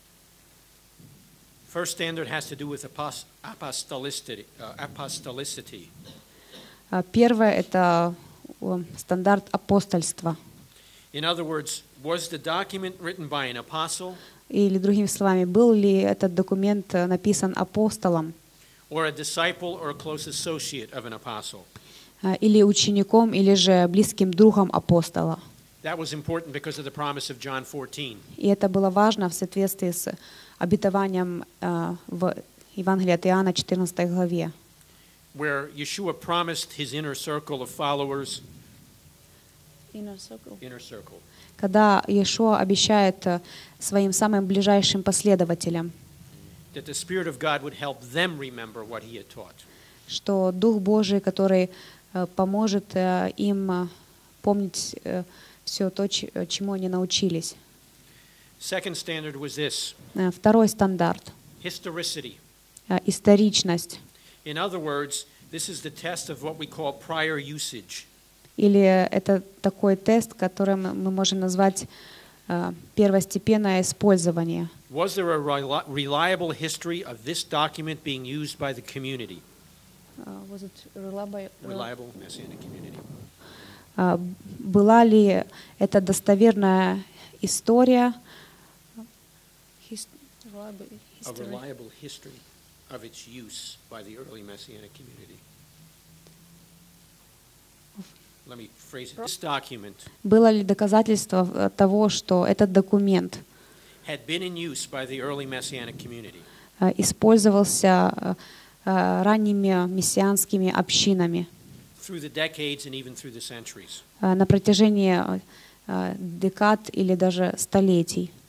First standard has to do with apos- apostolicity. Uh, apostolicity. А Первое — это э, стандарт апостольства. In other words, was the document written by an apostle Или, другими словами, был ли этот документ э, написан апостолом or a disciple or a close associate of an apostle? э, или учеником, или же близким другом апостола. That was important because of the promise of John fourteen. И это было важно в соответствии с обетованием э, в Евангелии от Иоанна, четырнадцатой главе, Where Yeshua promised his inner circle of followers, inner circle, когда Иешуа обещает э, своим самым ближайшим последователям, that the Spirit of God would help them remember what he had taught. что Дух Божий, который э, поможет э, им э, помнить э, все то, ч- чему они научились. Second standard was this: Э, Второй стандарт historicity. э, — историчность. In other words, this is the test of what we call prior usage. Или это такой тест, который мы мы можем назвать э, первостепенное использование. Was there a reli- reliable history of this document being used by the community? Reliable Messianic community. Э, Была ли это достоверная история? His- reliable A history. reliable history of its use by the early Messianic community. Let me phrase it. This document Было ли доказательство э, того, что этот документ had been in use by the early Messianic community. э, использовался э, э, ранними мессианскими общинами Through the decades and even through the centuries. э, на протяжении э, декад или даже столетий?